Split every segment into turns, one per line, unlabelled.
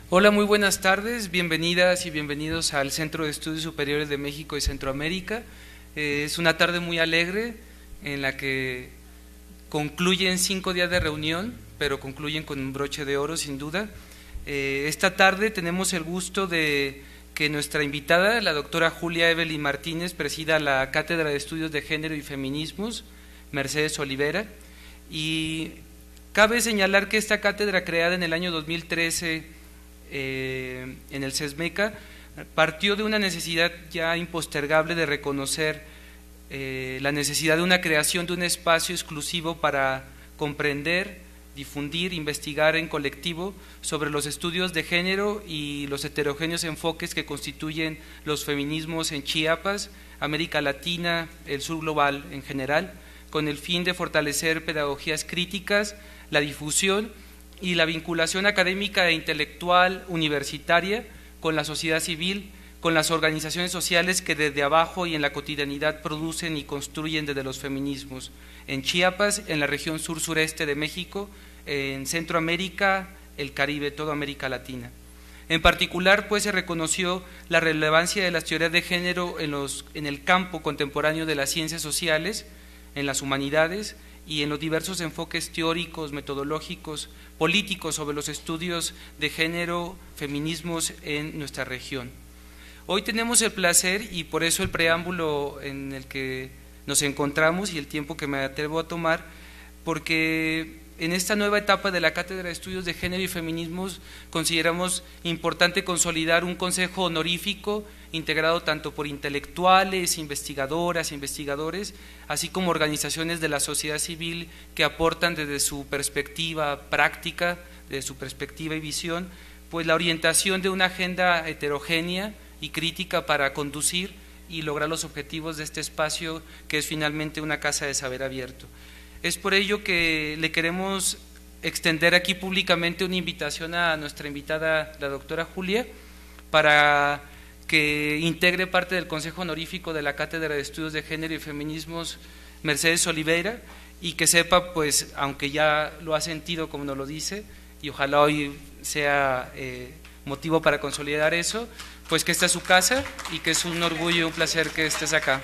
Hola, muy buenas tardes, bienvenidas y bienvenidos al Centro de Estudios Superiores de México y Centroamérica. Es una tarde muy alegre en la que concluyen 5 días de reunión, pero concluyen con un broche de oro sin duda. Esta tarde tenemos el gusto de que nuestra invitada, la doctora Julia Evelyn Martínez, presida la Cátedra de Estudios de Género y Feminismos, Mercedes Olivera, y cabe señalar que esta cátedra, creada en el año 2013 en el CESMECA, partió de una necesidad ya impostergable de reconocer la necesidad de una creación de un espacio exclusivo para comprender, difundir, investigar en colectivo sobre los estudios de género y los heterogéneos enfoques que constituyen los feminismos en Chiapas, América Latina, el sur global en general, con el fin de fortalecer pedagogías críticas, la difusión y la vinculación académica e intelectual universitaria con la sociedad civil, con las organizaciones sociales que desde abajo y en la cotidianidad producen y construyen desde los feminismos, en Chiapas, en la región sur-sureste de México, en Centroamérica, el Caribe, toda América Latina. En particular, pues, se reconoció la relevancia de las teorías de género en el campo contemporáneo de las ciencias sociales, en las humanidades y en los diversos enfoques teóricos, metodológicos, políticos sobre los estudios de género, feminismos en nuestra región. Hoy tenemos el placer, y por eso el preámbulo en el que nos encontramos y el tiempo que me atrevo a tomar, porque en esta nueva etapa de la Cátedra de Estudios de Género y Feminismos consideramos importante consolidar un consejo honorífico integrado tanto por intelectuales, investigadoras, investigadores, así como organizaciones de la sociedad civil que aportan desde su perspectiva práctica, desde su perspectiva y visión, pues la orientación de una agenda heterogénea y crítica para conducir y lograr los objetivos de este espacio que es finalmente una casa de saber abierto. Es por ello que le queremos extender aquí públicamente una invitación a nuestra invitada, la doctora Julia, para que integre parte del Consejo Honorífico de la Cátedra de Estudios de Género y Feminismos Mercedes Olivera, y que sepa, pues, aunque ya lo ha sentido como nos lo dice, y ojalá hoy sea motivo para consolidar eso, pues que esta es su casa y que es un orgullo y un placer que estés acá.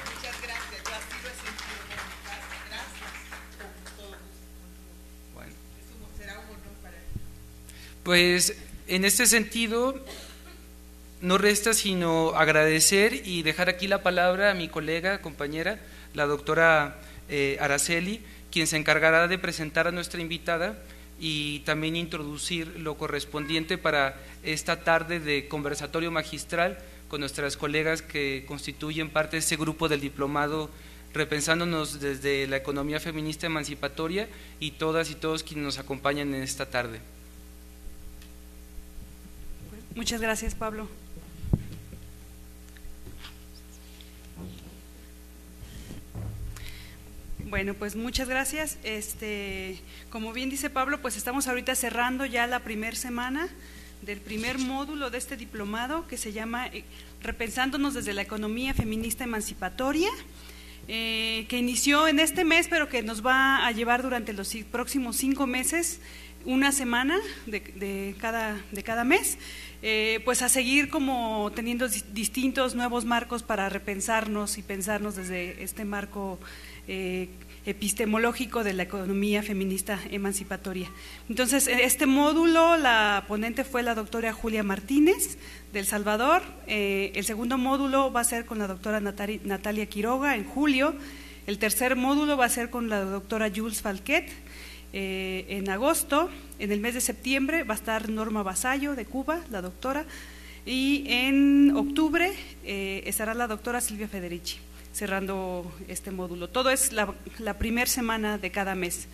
Pues en este sentido no resta sino agradecer y dejar aquí la palabra a mi colega, compañera, la doctora Araceli, quien se encargará de presentar a nuestra invitada y también introducir lo correspondiente para esta tarde de conversatorio magistral con nuestras colegas que constituyen parte de este grupo del diplomado Repensándonos desde la economía feminista emancipatoria, y todas y todos quienes nos acompañan en esta tarde.
Muchas gracias, Pablo. Bueno, pues muchas gracias. Como bien dice Pablo, pues estamos ahorita cerrando ya la primera semana del primer módulo de este diplomado que se llama Repensándonos desde la economía feminista emancipatoria, que inició en este mes, pero que nos va a llevar durante los próximos 5 meses, una semana de cada mes. Pues a seguir como teniendo distintos nuevos marcos para repensarnos y pensarnos desde este marco epistemológico de la economía feminista emancipatoria. Entonces, en este módulo la ponente fue la doctora Julia Martínez de El Salvador. El segundo módulo va a ser con la doctora Natalia Quiroga en julio. El tercer módulo va a ser con la doctora Jules Falquet en agosto. En el mes de septiembre va a estar Norma Vasallo de Cuba, la doctora, y en octubre estará la doctora Silvia Federici cerrando este módulo. Todo es la primera semana de cada mes.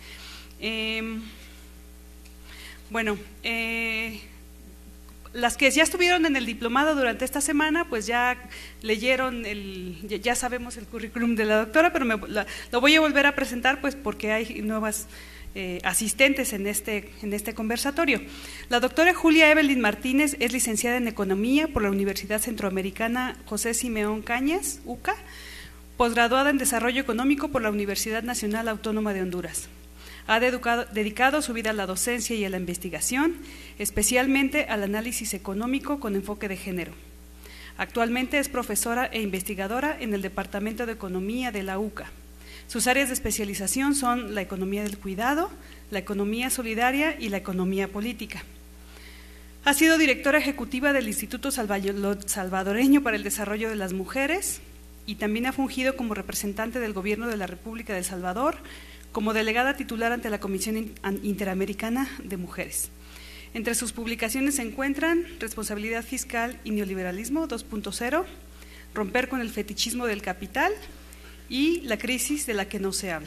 Las que ya estuvieron en el diplomado durante esta semana, pues ya leyeron, ya sabemos el currículum de la doctora, pero lo voy a volver a presentar, pues porque hay nuevas asistentes en este conversatorio. La doctora Julia Evelyn Martínez es licenciada en Economía por la Universidad Centroamericana José Simeón Cañas, UCA, posgraduada en Desarrollo Económico por la Universidad Nacional Autónoma de Honduras. Ha dedicado su vida a la docencia y a la investigación, especialmente al análisis económico con enfoque de género. Actualmente es profesora e investigadora en el Departamento de Economía de la UCA. Sus áreas de especialización son la economía del cuidado, la economía solidaria y la economía política. Ha sido directora ejecutiva del Instituto Salvadoreño para el Desarrollo de las Mujeres y también ha fungido como representante del Gobierno de la República de El Salvador, como delegada titular ante la Comisión Interamericana de Mujeres. Entre sus publicaciones se encuentran Responsabilidad Fiscal y Neoliberalismo 2.0, Romper con el fetichismo del capital y La crisis de la que no se habla.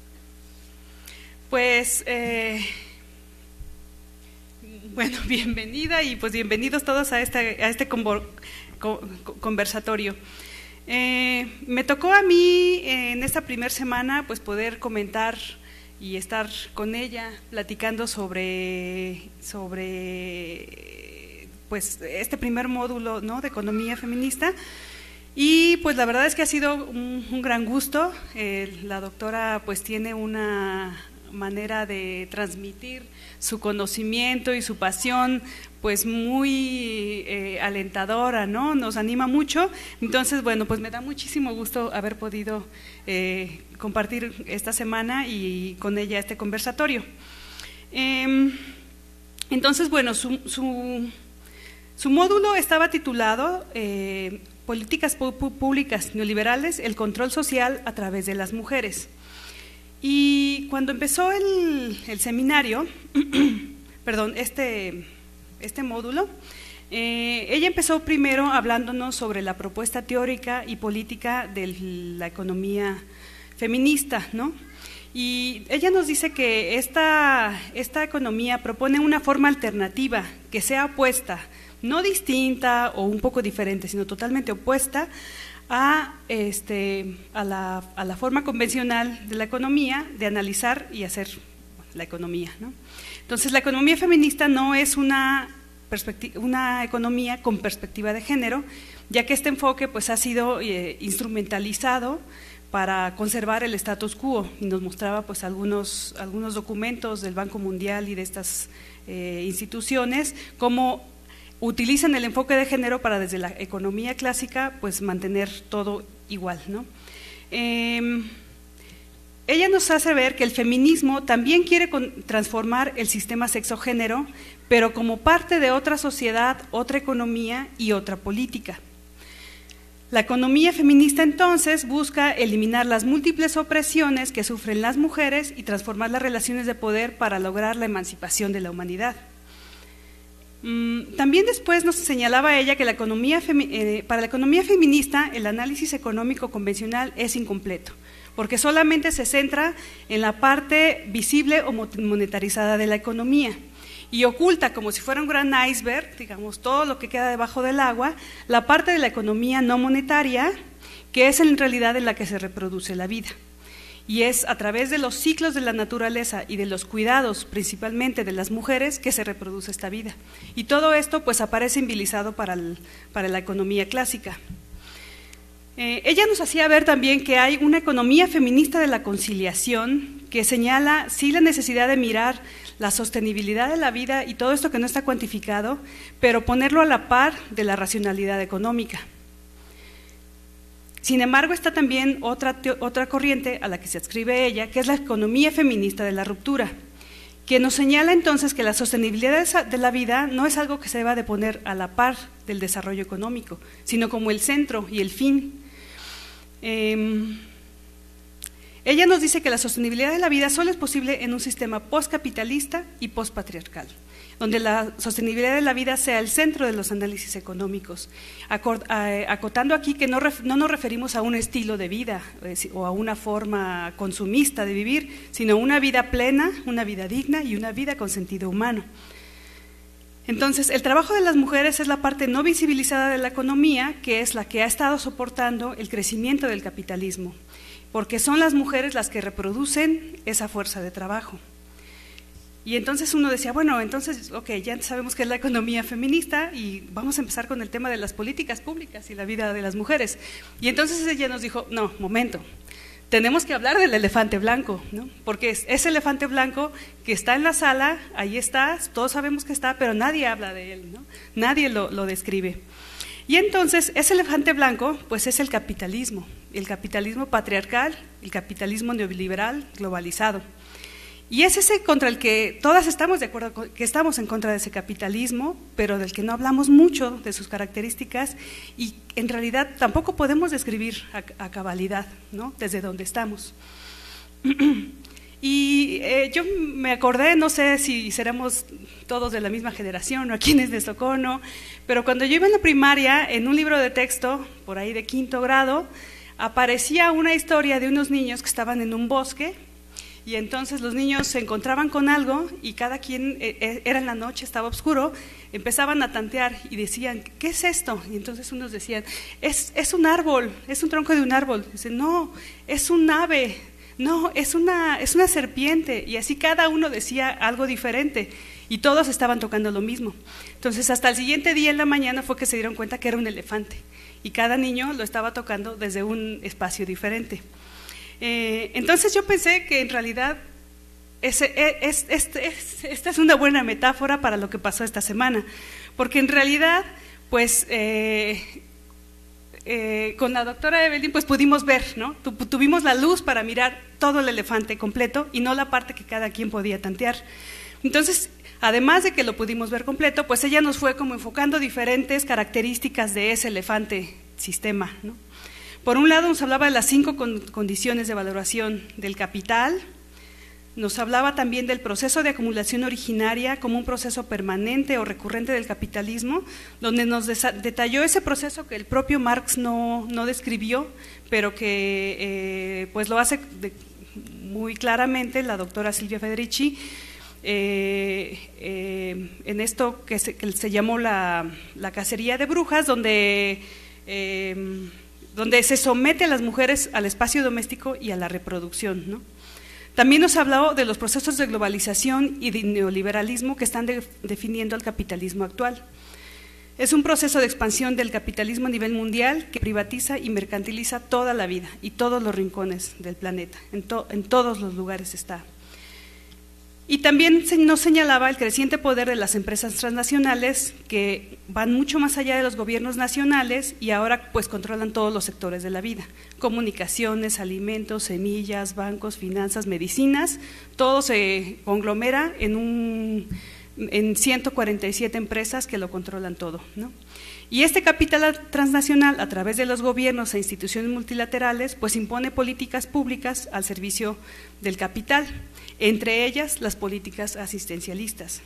Pues, bueno, bienvenida y pues bienvenidos todos a este conversatorio. Me tocó a mí en esta primera semana pues poder comentar y estar con ella platicando sobre pues este primer módulo, ¿no?, de economía feminista. Y pues la verdad es que ha sido un gran gusto. La doctora pues tiene una manera de transmitir su conocimiento y su pasión pues muy alentadora, ¿no? Nos anima mucho. Entonces, bueno, pues me da muchísimo gusto haber podido compartir esta semana y con ella este conversatorio. Entonces, bueno, su módulo estaba titulado Políticas Públicas Neoliberales, el control social a través de las mujeres. Y cuando empezó el seminario, perdón, este módulo, ella empezó primero hablándonos sobre la propuesta teórica y política de la economía feminista, ¿no? Y ella nos dice que esta economía propone una forma alternativa que sea opuesta, no distinta o un poco diferente, sino totalmente opuesta a la forma convencional de la economía de analizar y hacer la economía, ¿no? Entonces, la economía feminista no es una economía con perspectiva de género, ya que este enfoque pues ha sido instrumentalizado para conservar el status quo, y nos mostraba pues algunos documentos del Banco Mundial y de estas instituciones, cómo utilizan el enfoque de género para desde la economía clásica pues mantener todo igual, ¿no? Ella nos hace ver que el feminismo también quiere transformar el sistema sexo-género, pero como parte de otra sociedad, otra economía y otra política. La economía feminista entonces busca eliminar las múltiples opresiones que sufren las mujeres y transformar las relaciones de poder para lograr la emancipación de la humanidad. También después nos señalaba ella que para la economía feminista el análisis económico convencional es incompleto, porque solamente se centra en la parte visible o monetarizada de la economía y oculta, como si fuera un gran iceberg, digamos, todo lo que queda debajo del agua, la parte de la economía no monetaria, que es en realidad en la que se reproduce la vida. Y es a través de los ciclos de la naturaleza y de los cuidados, principalmente de las mujeres, que se reproduce esta vida. Y todo esto pues aparece invilizado para la economía clásica. Ella nos hacía ver también que hay una economía feminista de la conciliación que señala sí la necesidad de mirar la sostenibilidad de la vida y todo esto que no está cuantificado, pero ponerlo a la par de la racionalidad económica. Sin embargo, está también otra corriente a la que se adscribe ella, que es la economía feminista de la ruptura, que nos señala entonces que la sostenibilidad de la vida no es algo que se deba de poner a la par del desarrollo económico, sino como el centro y el fin. Ella nos dice que la sostenibilidad de la vida solo es posible en un sistema postcapitalista y postpatriarcal, donde la sostenibilidad de la vida sea el centro de los análisis económicos, acotando aquí que no nos referimos a un estilo de vida o a una forma consumista de vivir, sino una vida plena, una vida digna y una vida con sentido humano. Entonces, el trabajo de las mujeres es la parte no visibilizada de la economía, que es la que ha estado soportando el crecimiento del capitalismo, porque son las mujeres las que reproducen esa fuerza de trabajo. Y entonces uno decía, bueno, entonces, ok, ya sabemos qué es la economía feminista y vamos a empezar con el tema de las políticas públicas y la vida de las mujeres. Y entonces ella nos dijo, no, momento, tenemos que hablar del elefante blanco, ¿no? Porque es ese elefante blanco que está en la sala, ahí está, todos sabemos que está, pero nadie habla de él, ¿no? Nadie lo describe. Y entonces, ese elefante blanco, pues es el capitalismo patriarcal, el capitalismo neoliberal globalizado. Y es ese contra el que todas estamos de acuerdo, que estamos en contra de ese capitalismo, pero del que no hablamos mucho de sus características y en realidad tampoco podemos describir a cabalidad, ¿no? Desde donde estamos. Y yo me acordé, no sé si seremos todos de la misma generación o a quienes de Socorro, pero cuando yo iba en la primaria, en un libro de texto, por ahí de 5º grado, aparecía una historia de unos niños que estaban en un bosque. Y entonces los niños se encontraban con algo y cada quien, era en la noche, estaba oscuro, empezaban a tantear y decían, ¿qué es esto? Y entonces unos decían, es un árbol, es un tronco de un árbol. Dicen, no, es un ave, no, es una serpiente. Y así cada uno decía algo diferente y todos estaban tocando lo mismo. Entonces hasta el siguiente día en la mañana fue que se dieron cuenta que era un elefante y cada niño lo estaba tocando desde un espacio diferente. Entonces yo pensé que en realidad esta es una buena metáfora para lo que pasó esta semana, porque en realidad pues con la doctora Evelyn pues pudimos ver, ¿no? Tuvimos la luz para mirar todo el elefante completo y no la parte que cada quien podía tantear. Entonces, además de que lo pudimos ver completo, pues ella nos fue como enfocando diferentes características de ese elefante sistema, ¿no? Por un lado nos hablaba de las 5 condiciones de valoración del capital, nos hablaba también del proceso de acumulación originaria como un proceso permanente o recurrente del capitalismo, donde nos detalló ese proceso que el propio Marx no describió, pero que pues lo hace muy claramente la doctora Silvia Federici, en esto que se llamó la cacería de brujas, donde se somete a las mujeres al espacio doméstico y a la reproducción, ¿no? También nos habló de los procesos de globalización y de neoliberalismo que están definiendo el capitalismo actual. Es un proceso de expansión del capitalismo a nivel mundial que privatiza y mercantiliza toda la vida y todos los rincones del planeta, en todos los lugares está. Y también nos señalaba el creciente poder de las empresas transnacionales que van mucho más allá de los gobiernos nacionales y ahora pues controlan todos los sectores de la vida, comunicaciones, alimentos, semillas, bancos, finanzas, medicinas, todo se conglomera en 147 empresas que lo controlan todo, ¿no? Y este capital transnacional, a través de los gobiernos e instituciones multilaterales, pues impone políticas públicas al servicio del capital, entre ellas las políticas asistencialistas.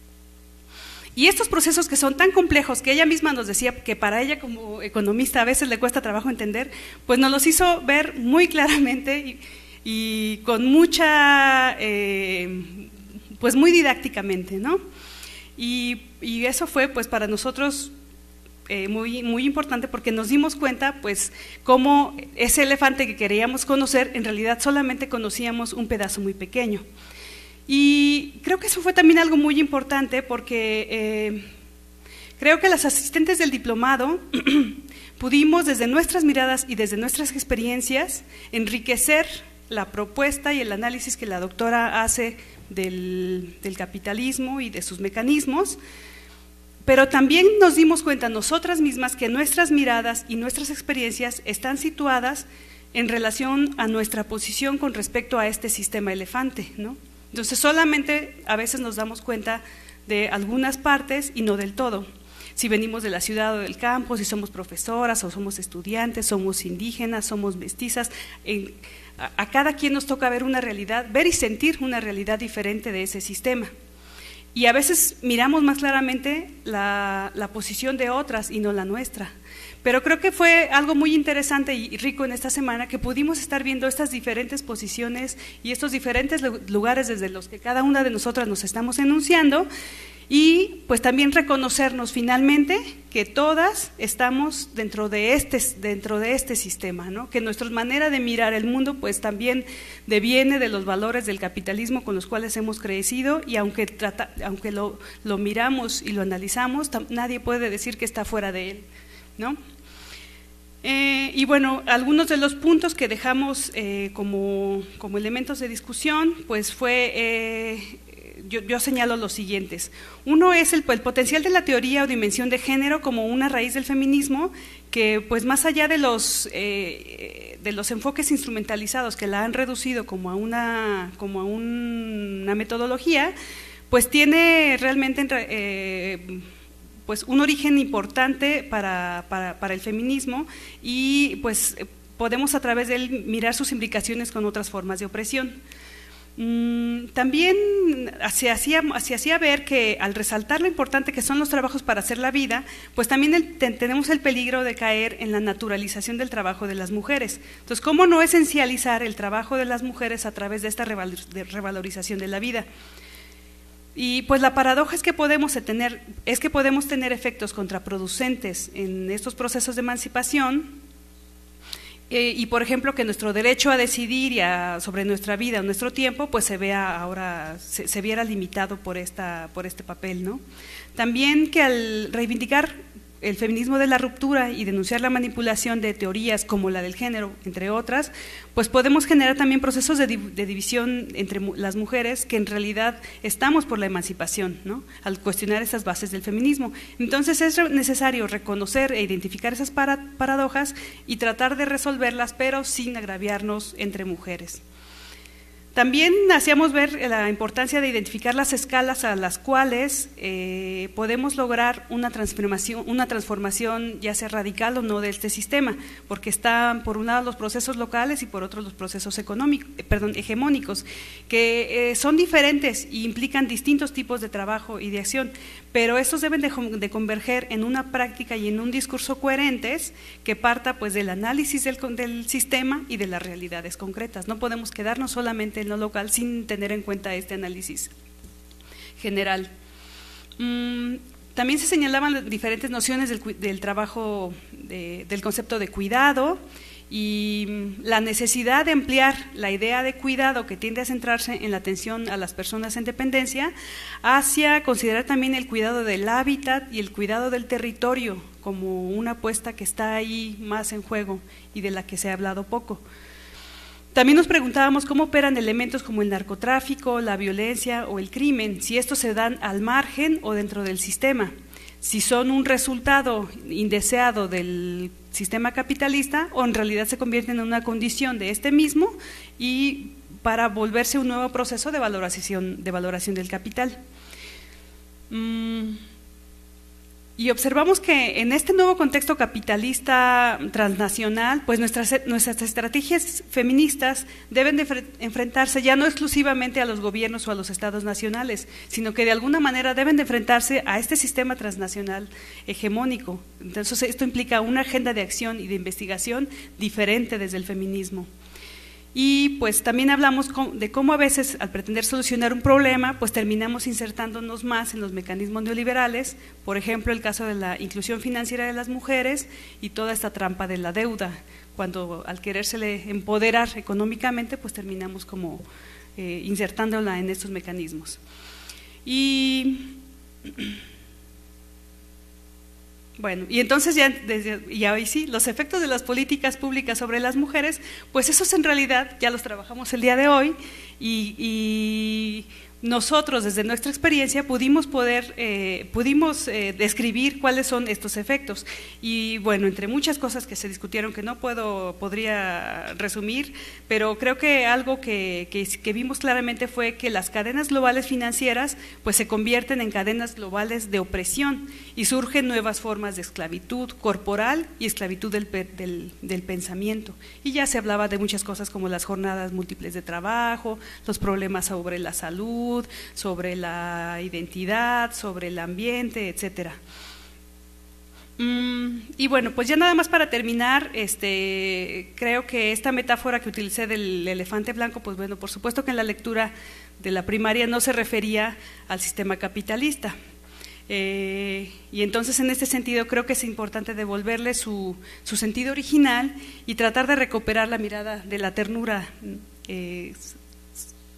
Y estos procesos que son tan complejos, que ella misma nos decía que para ella como economista a veces le cuesta trabajo entender, pues nos los hizo ver muy claramente y con mucha, pues muy didácticamente, ¿no? Y eso fue pues para nosotros muy importante, porque nos dimos cuenta pues cómo ese elefante que queríamos conocer en realidad solamente conocíamos un pedazo muy pequeño. Y creo que eso fue también algo muy importante, porque creo que las asistentes del diplomado pudimos desde nuestras miradas y desde nuestras experiencias enriquecer la propuesta y el análisis que la doctora hace del capitalismo y de sus mecanismos. Pero también nos dimos cuenta nosotras mismas que nuestras miradas y nuestras experiencias están situadas en relación a nuestra posición con respecto a este sistema elefante, ¿no? Entonces solamente a veces nos damos cuenta de algunas partes y no del todo. Si venimos de la ciudad o del campo, si somos profesoras o somos estudiantes, somos indígenas, somos mestizas, a cada quien nos toca ver una realidad, ver y sentir una realidad diferente de ese sistema. Y a veces miramos más claramente la posición de otras y no la nuestra. Pero creo que fue algo muy interesante y rico en esta semana que pudimos estar viendo estas diferentes posiciones y estos diferentes lugares desde los que cada una de nosotras nos estamos enunciando, y pues también reconocernos finalmente que todas estamos dentro de este sistema, ¿no? Que nuestra manera de mirar el mundo pues también deviene de los valores del capitalismo con los cuales hemos crecido, y aunque lo miramos y lo analizamos, nadie puede decir que está fuera de él, ¿no? Y bueno, algunos de los puntos que dejamos como elementos de discusión, pues fue, yo señalo los siguientes. Uno es el potencial de la teoría o dimensión de género como una raíz del feminismo, que pues más allá de los enfoques instrumentalizados que la han reducido como a una metodología, pues tiene realmente pues un origen importante para el feminismo, y pues podemos a través de él mirar sus implicaciones con otras formas de opresión. También se hacía ver que al resaltar lo importante que son los trabajos para hacer la vida, pues también tenemos el peligro de caer en la naturalización del trabajo de las mujeres. Entonces, ¿cómo no esencializar el trabajo de las mujeres a través de esta revalorización de la vida? Y pues la paradoja es que podemos tener efectos contraproducentes en estos procesos de emancipación, y por ejemplo que nuestro derecho a decidir sobre nuestra vida o nuestro tiempo pues se viera limitado por este papel, ¿no? También que al reivindicar el feminismo de la ruptura y denunciar la manipulación de teorías como la del género, entre otras, pues podemos generar también procesos de división entre las mujeres, que en realidad estamos por la emancipación, ¿no?, al cuestionar esas bases del feminismo. Entonces es necesario reconocer e identificar esas paradojas y tratar de resolverlas, pero sin agraviarnos entre mujeres. También hacíamos ver la importancia de identificar las escalas a las cuales podemos lograr una transformación, ya sea radical o no, de este sistema, porque están por un lado los procesos locales y por otro los procesos hegemónicos, que son diferentes e implican distintos tipos de trabajo y de acción, pero estos deben de converger en una práctica y en un discurso coherentes que parta pues del análisis del sistema y de las realidades concretas. No podemos quedarnos solamente en lo local sin tener en cuenta este análisis general. También se señalaban diferentes nociones del trabajo, del concepto de cuidado, y la necesidad de ampliar la idea de cuidado, que tiende a centrarse en la atención a las personas en dependencia, hacia considerar también el cuidado del hábitat y el cuidado del territorio como una apuesta que está ahí más en juego y de la que se ha hablado poco. También nos preguntábamos cómo operan elementos como el narcotráfico, la violencia o el crimen, si estos se dan al margen o dentro del sistema, si son un resultado indeseado del sistema capitalista o en realidad se convierten en una condición de este mismo y para volverse un nuevo proceso de valoración del capital. Y observamos que en este nuevo contexto capitalista transnacional, pues nuestras estrategias feministas deben de enfrentarse ya no exclusivamente a los gobiernos o a los estados nacionales, sino que de alguna manera deben de enfrentarse a este sistema transnacional hegemónico. Entonces esto implica una agenda de acción y de investigación diferente desde el feminismo. Y pues también hablamos de cómo a veces al pretender solucionar un problema pues terminamos insertándonos más en los mecanismos neoliberales, por ejemplo el caso de la inclusión financiera de las mujeres y toda esta trampa de la deuda, cuando al querérsele empoderar económicamente pues terminamos como insertándola en estos mecanismos. Y bueno, y entonces ya hoy sí, los efectos de las políticas públicas sobre las mujeres, pues esos en realidad ya los trabajamos el día de hoy y nosotros desde nuestra experiencia pudimos describir cuáles son estos efectos. Y bueno, entre muchas cosas que se discutieron que no podría resumir, pero creo que algo que vimos claramente fue que las cadenas globales financieras pues se convierten en cadenas globales de opresión y surgen nuevas formas de esclavitud corporal y esclavitud del pensamiento. Y ya se hablaba de muchas cosas como las jornadas múltiples de trabajo, los problemas sobre la salud, sobre la identidad, sobre el ambiente, etcétera. Y bueno, pues ya nada más para terminar, creo que esta metáfora que utilicé del elefante blanco, pues bueno, por supuesto que en la lectura de la primaria no se refería al sistema capitalista. Y entonces en este sentido creo que es importante devolverle su sentido original y tratar de recuperar la mirada de la ternura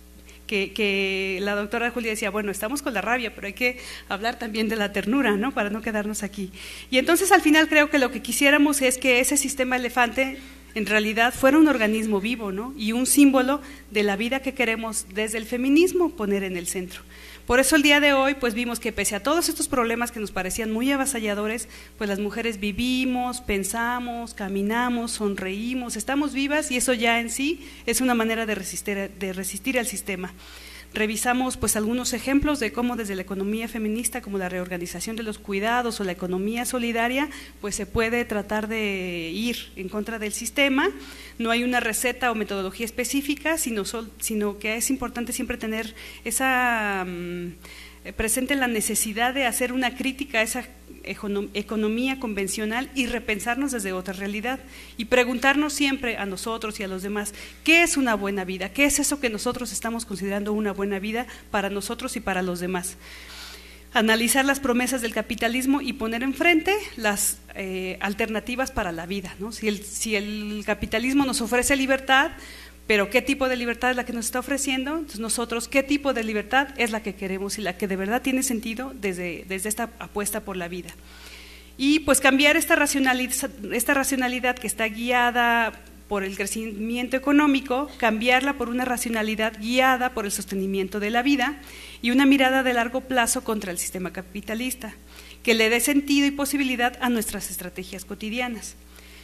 que la doctora Julia decía, bueno, estamos con la rabia, pero hay que hablar también de la ternura, ¿no? Para no quedarnos aquí. Y entonces al final creo que lo que quisiéramos es que ese sistema elefante en realidad fuera un organismo vivo, ¿no? Y un símbolo de la vida que queremos desde el feminismo poner en el centro. Por eso el día de hoy pues vimos que pese a todos estos problemas que nos parecían muy avasalladores, pues las mujeres vivimos, pensamos, caminamos, sonreímos, estamos vivas y eso ya en sí es una manera de resistir al sistema. Revisamos pues algunos ejemplos de cómo desde la economía feminista, como la reorganización de los cuidados o la economía solidaria, pues se puede tratar de ir en contra del sistema. No hay una receta o metodología específica, sino que es importante siempre tener esa presente la necesidad de hacer una crítica a esa economía convencional y repensarnos desde otra realidad y preguntarnos siempre a nosotros y a los demás, ¿qué es una buena vida? ¿Qué es eso que nosotros estamos considerando una buena vida para nosotros y para los demás? Analizar las promesas del capitalismo y poner enfrente las alternativas para la vida, ¿no? Si el capitalismo nos ofrece libertad, pero ¿qué tipo de libertad es la que nos está ofreciendo? Entonces nosotros, ¿qué tipo de libertad es la que queremos y la que de verdad tiene sentido desde esta apuesta por la vida? Y pues cambiar esta racionalidad que está guiada por el crecimiento económico, cambiarla por una racionalidad guiada por el sostenimiento de la vida y una mirada de largo plazo contra el sistema capitalista, que le dé sentido y posibilidad a nuestras estrategias cotidianas.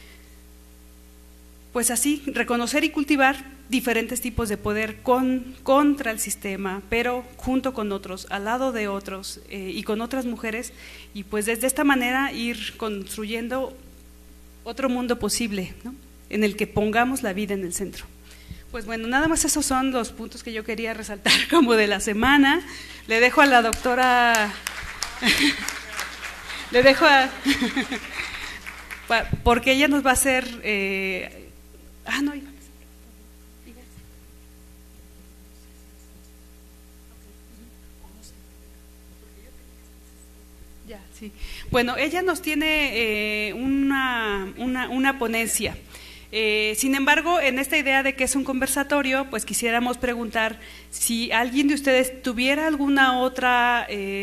Pues así, reconocer y cultivar diferentes tipos de poder contra el sistema, pero junto con otros, al lado de otros y con otras mujeres, y pues desde esta manera ir construyendo otro mundo posible, ¿no? En el que pongamos la vida en el centro. Pues bueno, nada más esos son los puntos que yo quería resaltar como de la semana. Le dejo a la doctora, le dejo a, porque ella nos va a hacer… no, ya, sí. Bueno, ella nos tiene una ponencia. Sin embargo, en esta idea de que es un conversatorio, pues quisiéramos preguntar si alguien de ustedes tuviera alguna otra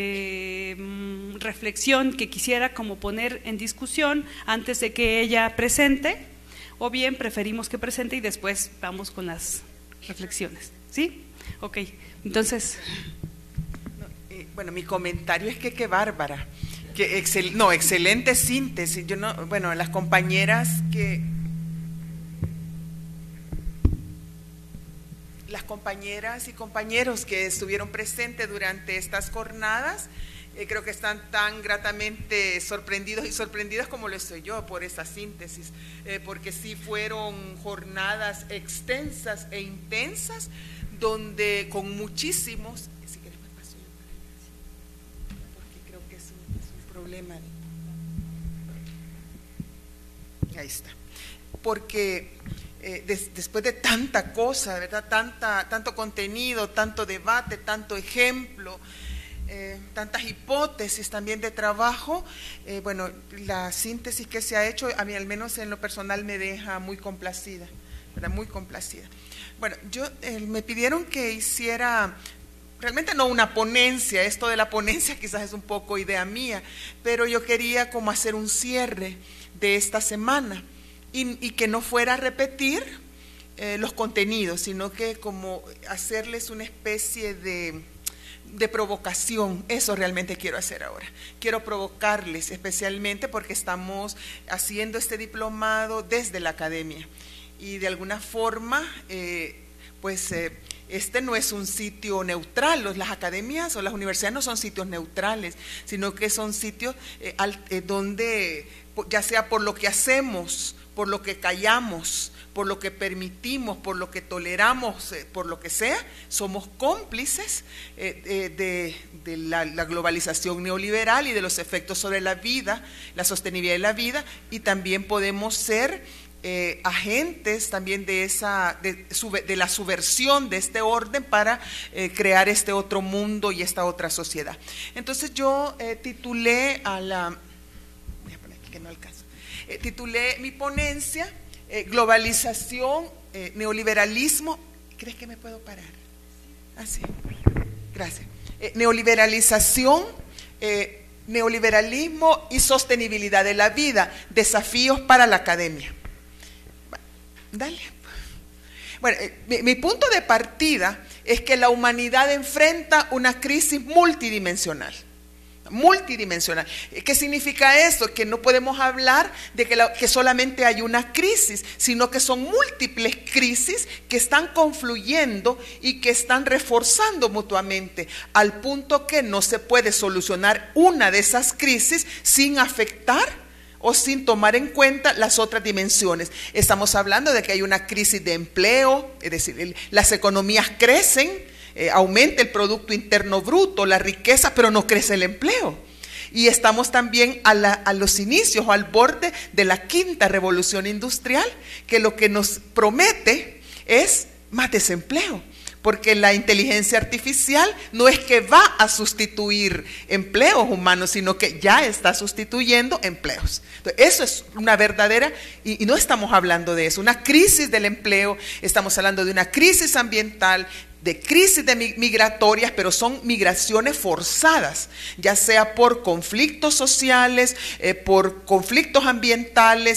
reflexión que quisiera como poner en discusión antes de que ella presente. O bien preferimos que presente y después vamos con las reflexiones, ¿sí? Ok, entonces…
Bueno, mi comentario es que qué bárbara, que excelente síntesis. Yo no, bueno, las compañeras y compañeros que estuvieron presentes durante estas jornadas, creo que están tan gratamente sorprendidos y sorprendidas como lo estoy yo por esa síntesis, porque sí fueron jornadas extensas e intensas, donde con muchísimos, si quieres me paso yo para allá, porque creo que es un problema. Ahí está, porque después de tanta cosa, ¿verdad? Tanto contenido, tanto debate, tanto ejemplo, tantas hipótesis también de trabajo, bueno, la síntesis que se ha hecho, a mí al menos en lo personal me deja muy complacida, ¿verdad? Muy complacida. Bueno, me pidieron que hiciera, realmente no una ponencia, esto de la ponencia quizás es un poco idea mía, pero yo quería como hacer un cierre de esta semana y que no fuera a repetir los contenidos, sino que como hacerles una especie de provocación. Eso realmente quiero hacer ahora. Quiero provocarles, especialmente porque estamos haciendo este diplomado desde la academia y de alguna forma este no es un sitio neutral. Las academias o las universidades no son sitios neutrales, sino que son sitios donde, ya sea por lo que hacemos, por lo que callamos, por lo que permitimos, por lo que toleramos, por lo que sea, somos cómplices de la globalización neoliberal y de los efectos sobre la vida, la sostenibilidad de la vida, y también podemos ser agentes también de la subversión de este orden para crear este otro mundo y esta otra sociedad. Entonces yo titulé voy a poner aquí que no alcanzo, titulé mi ponencia globalización, neoliberalismo. ¿Crees que me puedo parar? Así. Gracias. Neoliberalización, neoliberalismo y sostenibilidad de la vida, desafíos para la academia. Dale. Bueno, mi punto de partida es que la humanidad enfrenta una crisis multidimensional. Multidimensional. ¿Qué significa eso? Que no podemos hablar de que solamente hay una crisis, sino que son múltiples crisis que están confluyendo y que están reforzando mutuamente, al punto que no se puede solucionar una de esas crisis sin afectar o sin tomar en cuenta las otras dimensiones. Estamos hablando de que hay una crisis de empleo, es decir, las economías crecen, aumenta el Producto Interno Bruto, la riqueza, pero no crece el empleo. Y estamos también a los inicios o al borde de la quinta revolución industrial, que lo que nos promete es más desempleo, porque la inteligencia artificial no es que va a sustituir empleos humanos, sino que ya está sustituyendo empleos. Entonces, eso es una verdadera, y no estamos hablando de eso, una crisis del empleo, estamos hablando de una crisis ambiental, de crisis migratorias, pero son migraciones forzadas, ya sea por conflictos sociales, por conflictos ambientales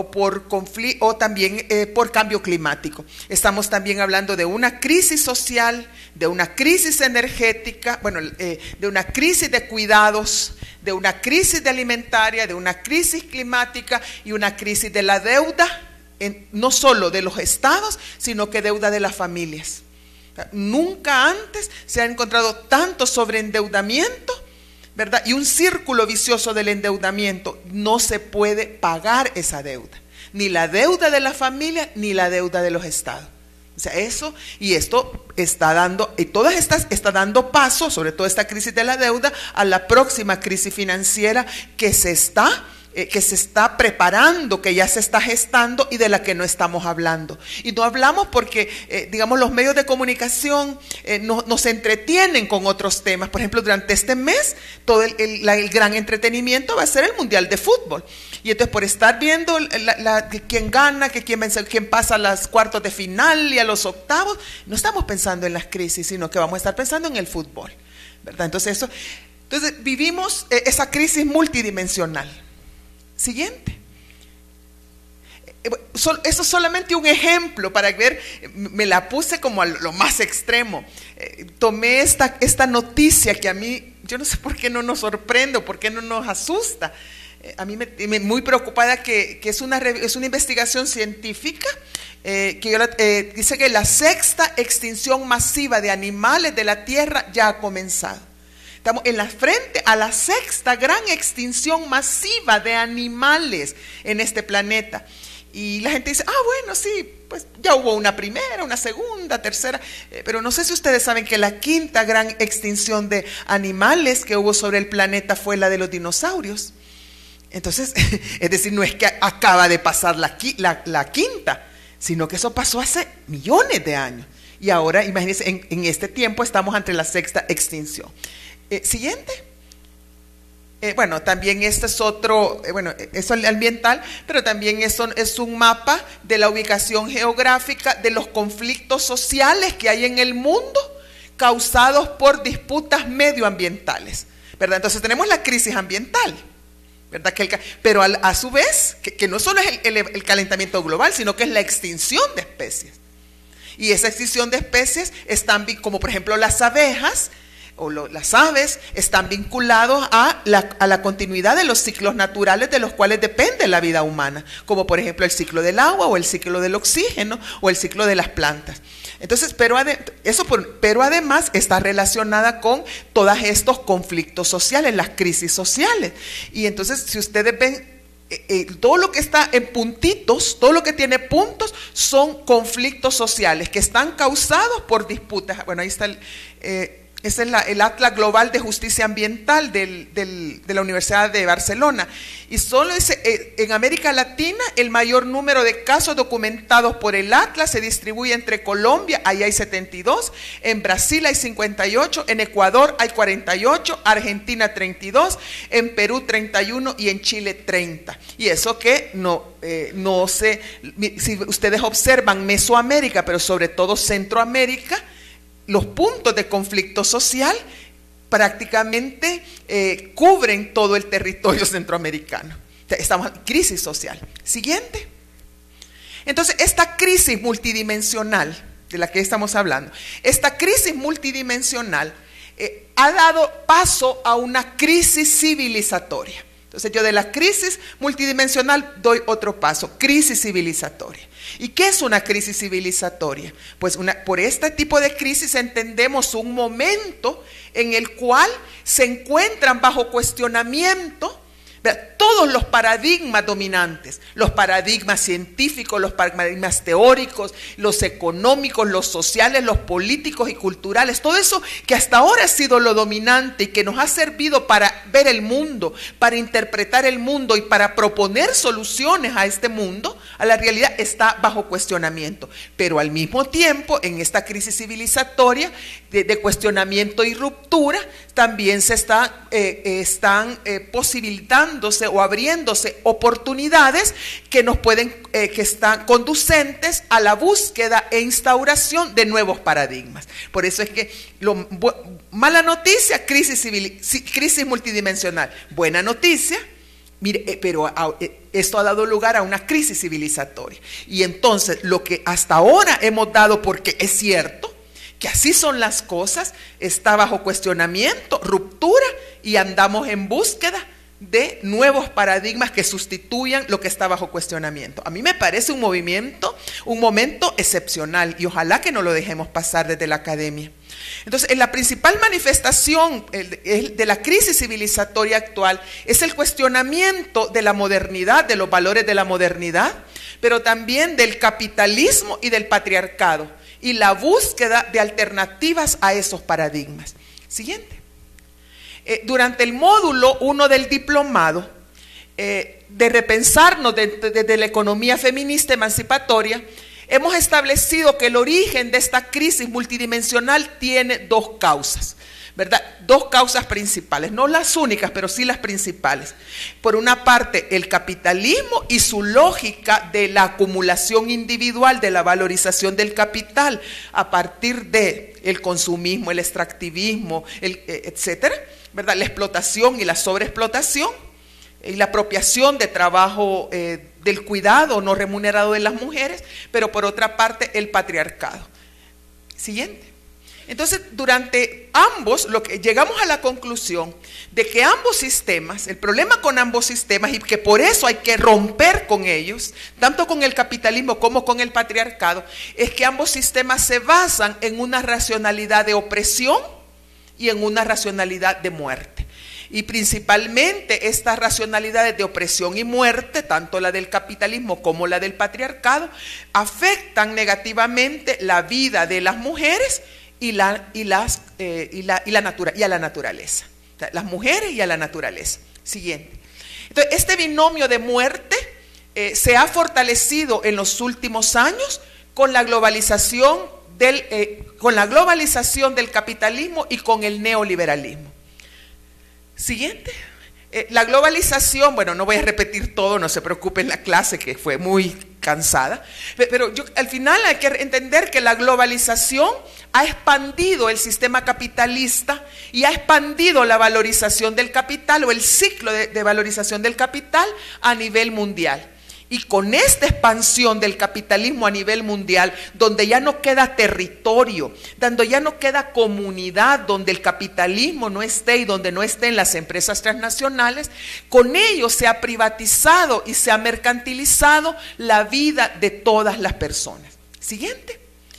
o también por cambio climático. Estamos también hablando de una crisis social, de una crisis energética, de una crisis de cuidados, de una crisis de alimentaria, de una crisis climática y una crisis de la deuda, no solo de los estados, sino que deuda de las familias. Nunca antes se ha encontrado tanto sobreendeudamiento, ¿verdad? Y un círculo vicioso del endeudamiento. No se puede pagar esa deuda, ni la deuda de la familia, ni la deuda de los estados. O sea, esto está dando, y todas estas está dando paso, sobre todo esta crisis de la deuda, a la próxima crisis financiera que se está preparando, que ya se está gestando y de la que no estamos hablando. Y no hablamos porque, digamos, los medios de comunicación nos entretienen con otros temas. Por ejemplo, durante este mes, todo el gran entretenimiento va a ser el Mundial de Fútbol. Y entonces, por estar viendo quién gana, quién pasa a los cuartos de final y a los octavos, no estamos pensando en las crisis, sino que vamos a estar pensando en el fútbol, ¿verdad? Entonces, vivimos esa crisis multidimensional. Siguiente. Eso es solamente un ejemplo para ver, me la puse como a lo más extremo. Tomé esta noticia que a mí, yo no sé por qué no nos sorprende o por qué no nos asusta. A mí me muy preocupada que es una investigación científica que dice que la sexta extinción masiva de animales de la Tierra ya ha comenzado. Estamos en la frente a la sexta gran extinción masiva de animales en este planeta. Y la gente dice, bueno, sí, pues ya hubo una primera, una segunda, tercera, pero no sé si ustedes saben que la quinta gran extinción de animales que hubo sobre el planeta fue la de los dinosaurios. Entonces, es decir, no es que acaba de pasar la quinta, sino que eso pasó hace millones de años. Y ahora, imagínense, en este tiempo estamos ante la sexta extinción. Siguiente. También este es otro, eso es ambiental, pero también eso es un mapa de la ubicación geográfica de los conflictos sociales que hay en el mundo causados por disputas medioambientales, ¿verdad? Entonces tenemos la crisis ambiental, ¿verdad? Pero a su vez, que no solo es el calentamiento global, sino que es la extinción de especies. Y esa extinción de especies están, como por ejemplo las abejas, o las aves, están vinculados a la continuidad de los ciclos naturales de los cuales depende la vida humana, como por ejemplo el ciclo del agua o el ciclo del oxígeno o el ciclo de las plantas. Entonces, pero además está relacionada con todos estos conflictos sociales, las crisis sociales. Y entonces, si ustedes ven, todo lo que está en puntitos, todo lo que tiene puntos son conflictos sociales que están causados por disputas. Bueno, ahí está ese es el Atlas Global de Justicia Ambiental de la Universidad de Barcelona. Y solo en América Latina el mayor número de casos documentados por el Atlas se distribuye entre Colombia, ahí hay 72, en Brasil hay 58, en Ecuador hay 48, Argentina 32, en Perú 31 y en Chile 30. Y eso que no sé, si ustedes observan Mesoamérica, pero sobre todo Centroamérica, los puntos de conflicto social prácticamente cubren todo el territorio centroamericano. O sea, estamos en crisis social. Siguiente. Entonces, esta crisis multidimensional de la que estamos hablando, esta crisis multidimensional ha dado paso a una crisis civilizatoria. Entonces, yo de la crisis multidimensional doy otro paso, crisis civilizatoria. ¿Y qué es una crisis civilizatoria? Pues por este tipo de crisis entendemos un momento en el cual se encuentran bajo cuestionamiento todos los paradigmas dominantes, los paradigmas científicos, los paradigmas teóricos, los económicos, los sociales, los políticos y culturales, todo eso que hasta ahora ha sido lo dominante y que nos ha servido para ver el mundo, para interpretar el mundo y para proponer soluciones a este mundo, a la realidad, está bajo cuestionamiento. Pero al mismo tiempo, en esta crisis civilizatoria de cuestionamiento y ruptura, también se están posibilitándose o abriéndose oportunidades que nos pueden, que están conducentes a la búsqueda e instauración de nuevos paradigmas. Por eso es que mala noticia, crisis multidimensional. Buena noticia, mire, pero esto ha dado lugar a una crisis civilizatoria. Y entonces lo que hasta ahora hemos dado, porque es cierto que así son las cosas, está bajo cuestionamiento, ruptura, y andamos en búsqueda de nuevos paradigmas que sustituyan lo que está bajo cuestionamiento. A mí me parece un momento excepcional, y ojalá que no lo dejemos pasar desde la academia. Entonces, la principal manifestación de la crisis civilizatoria actual es el cuestionamiento de la modernidad, de los valores de la modernidad, pero también del capitalismo y del patriarcado, y la búsqueda de alternativas a esos paradigmas. Siguiente. Durante el módulo 1 del diplomado, de repensarnos desde la economía feminista emancipatoria, hemos establecido que el origen de esta crisis multidimensional tiene dos causas, ¿verdad? Dos causas principales, no las únicas, pero sí las principales. Por una parte, el capitalismo y su lógica de la acumulación individual, de la valorización del capital a partir del consumismo, el extractivismo, etcétera, ¿verdad? La explotación y la sobreexplotación y la apropiación de trabajo del cuidado no remunerado de las mujeres, pero por otra parte el patriarcado. Siguiente. Entonces, durante ambos, llegamos a la conclusión de que ambos sistemas, el problema con ambos sistemas, y que por eso hay que romper con ellos, tanto con el capitalismo como con el patriarcado, es que ambos sistemas se basan en una racionalidad de opresión y en una racionalidad de muerte. Y principalmente estas racionalidades de opresión y muerte, tanto la del capitalismo como la del patriarcado, afectan negativamente la vida de las mujeres y a la naturaleza. O sea, las mujeres y a la naturaleza. Siguiente. Entonces, este binomio de muerte se ha fortalecido en los últimos años con la globalización del capitalismo y con el neoliberalismo. Siguiente. La globalización, bueno, no voy a repetir todo, no se preocupen la clase que fue muy cansada, pero al final hay que entender que la globalización ha expandido el sistema capitalista y ha expandido la valorización del capital o el ciclo de valorización del capital a nivel mundial. Y con esta expansión del capitalismo a nivel mundial, donde ya no queda territorio, donde ya no queda comunidad, donde el capitalismo no esté y donde no estén las empresas transnacionales, con ello se ha privatizado y se ha mercantilizado la vida de todas las personas. Siguiente.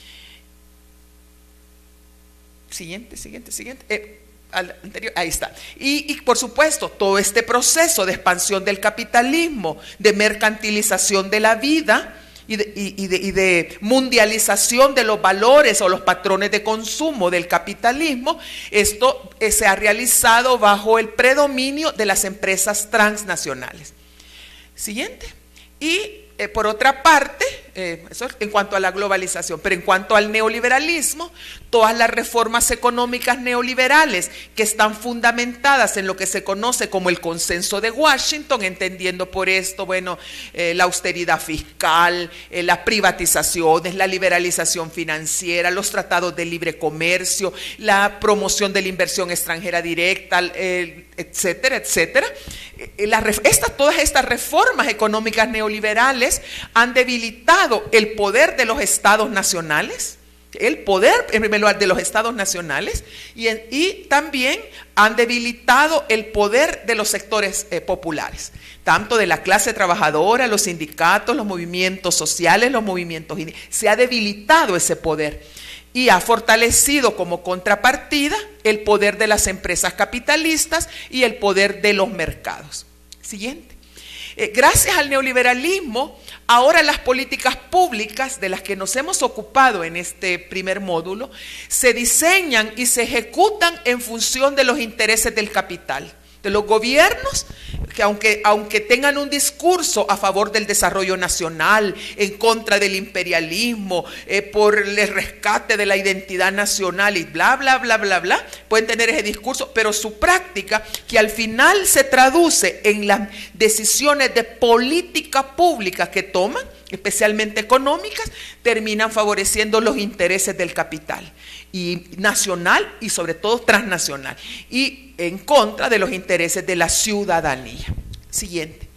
Siguiente. Al anterior, ahí está. Y por supuesto, todo este proceso de expansión del capitalismo, de mercantilización de la vida y de mundialización de los valores o los patrones de consumo del capitalismo, esto se ha realizado bajo el predominio de las empresas transnacionales. Siguiente. Y por otra parte, Eso en cuanto a la globalización. Pero en cuanto al neoliberalismo, todas las reformas económicas neoliberales que están fundamentadas en lo que se conoce como el consenso de Washington, entendiendo por esto, bueno, la austeridad fiscal, las privatizaciones, la liberalización financiera, los tratados de libre comercio, la promoción de la inversión extranjera directa, etcétera, etcétera. Todas estas reformas económicas neoliberales han debilitado el poder de los estados nacionales, el poder en primer lugar de los estados nacionales, y también han debilitado el poder de los sectores populares, tanto de la clase trabajadora, los sindicatos, los movimientos sociales, los movimientos indígenas. Se ha debilitado ese poder y ha fortalecido como contrapartida el poder de las empresas capitalistas y el poder de los mercados. Siguiente. Gracias al neoliberalismo, ahora las políticas públicas de las que nos hemos ocupado en este primer módulo se diseñan y se ejecutan en función de los intereses del capital, de los gobiernos, que aunque tengan un discurso a favor del desarrollo nacional, en contra del imperialismo, por el rescate de la identidad nacional y bla, bla, bla, bla, bla, pueden tener ese discurso, pero su práctica, que al final se traduce en las decisiones de política pública que toman, especialmente económicas, terminan favoreciendo los intereses del capital, y nacional y sobre todo transnacional, y en contra de los intereses de la ciudadanía. Siguiente.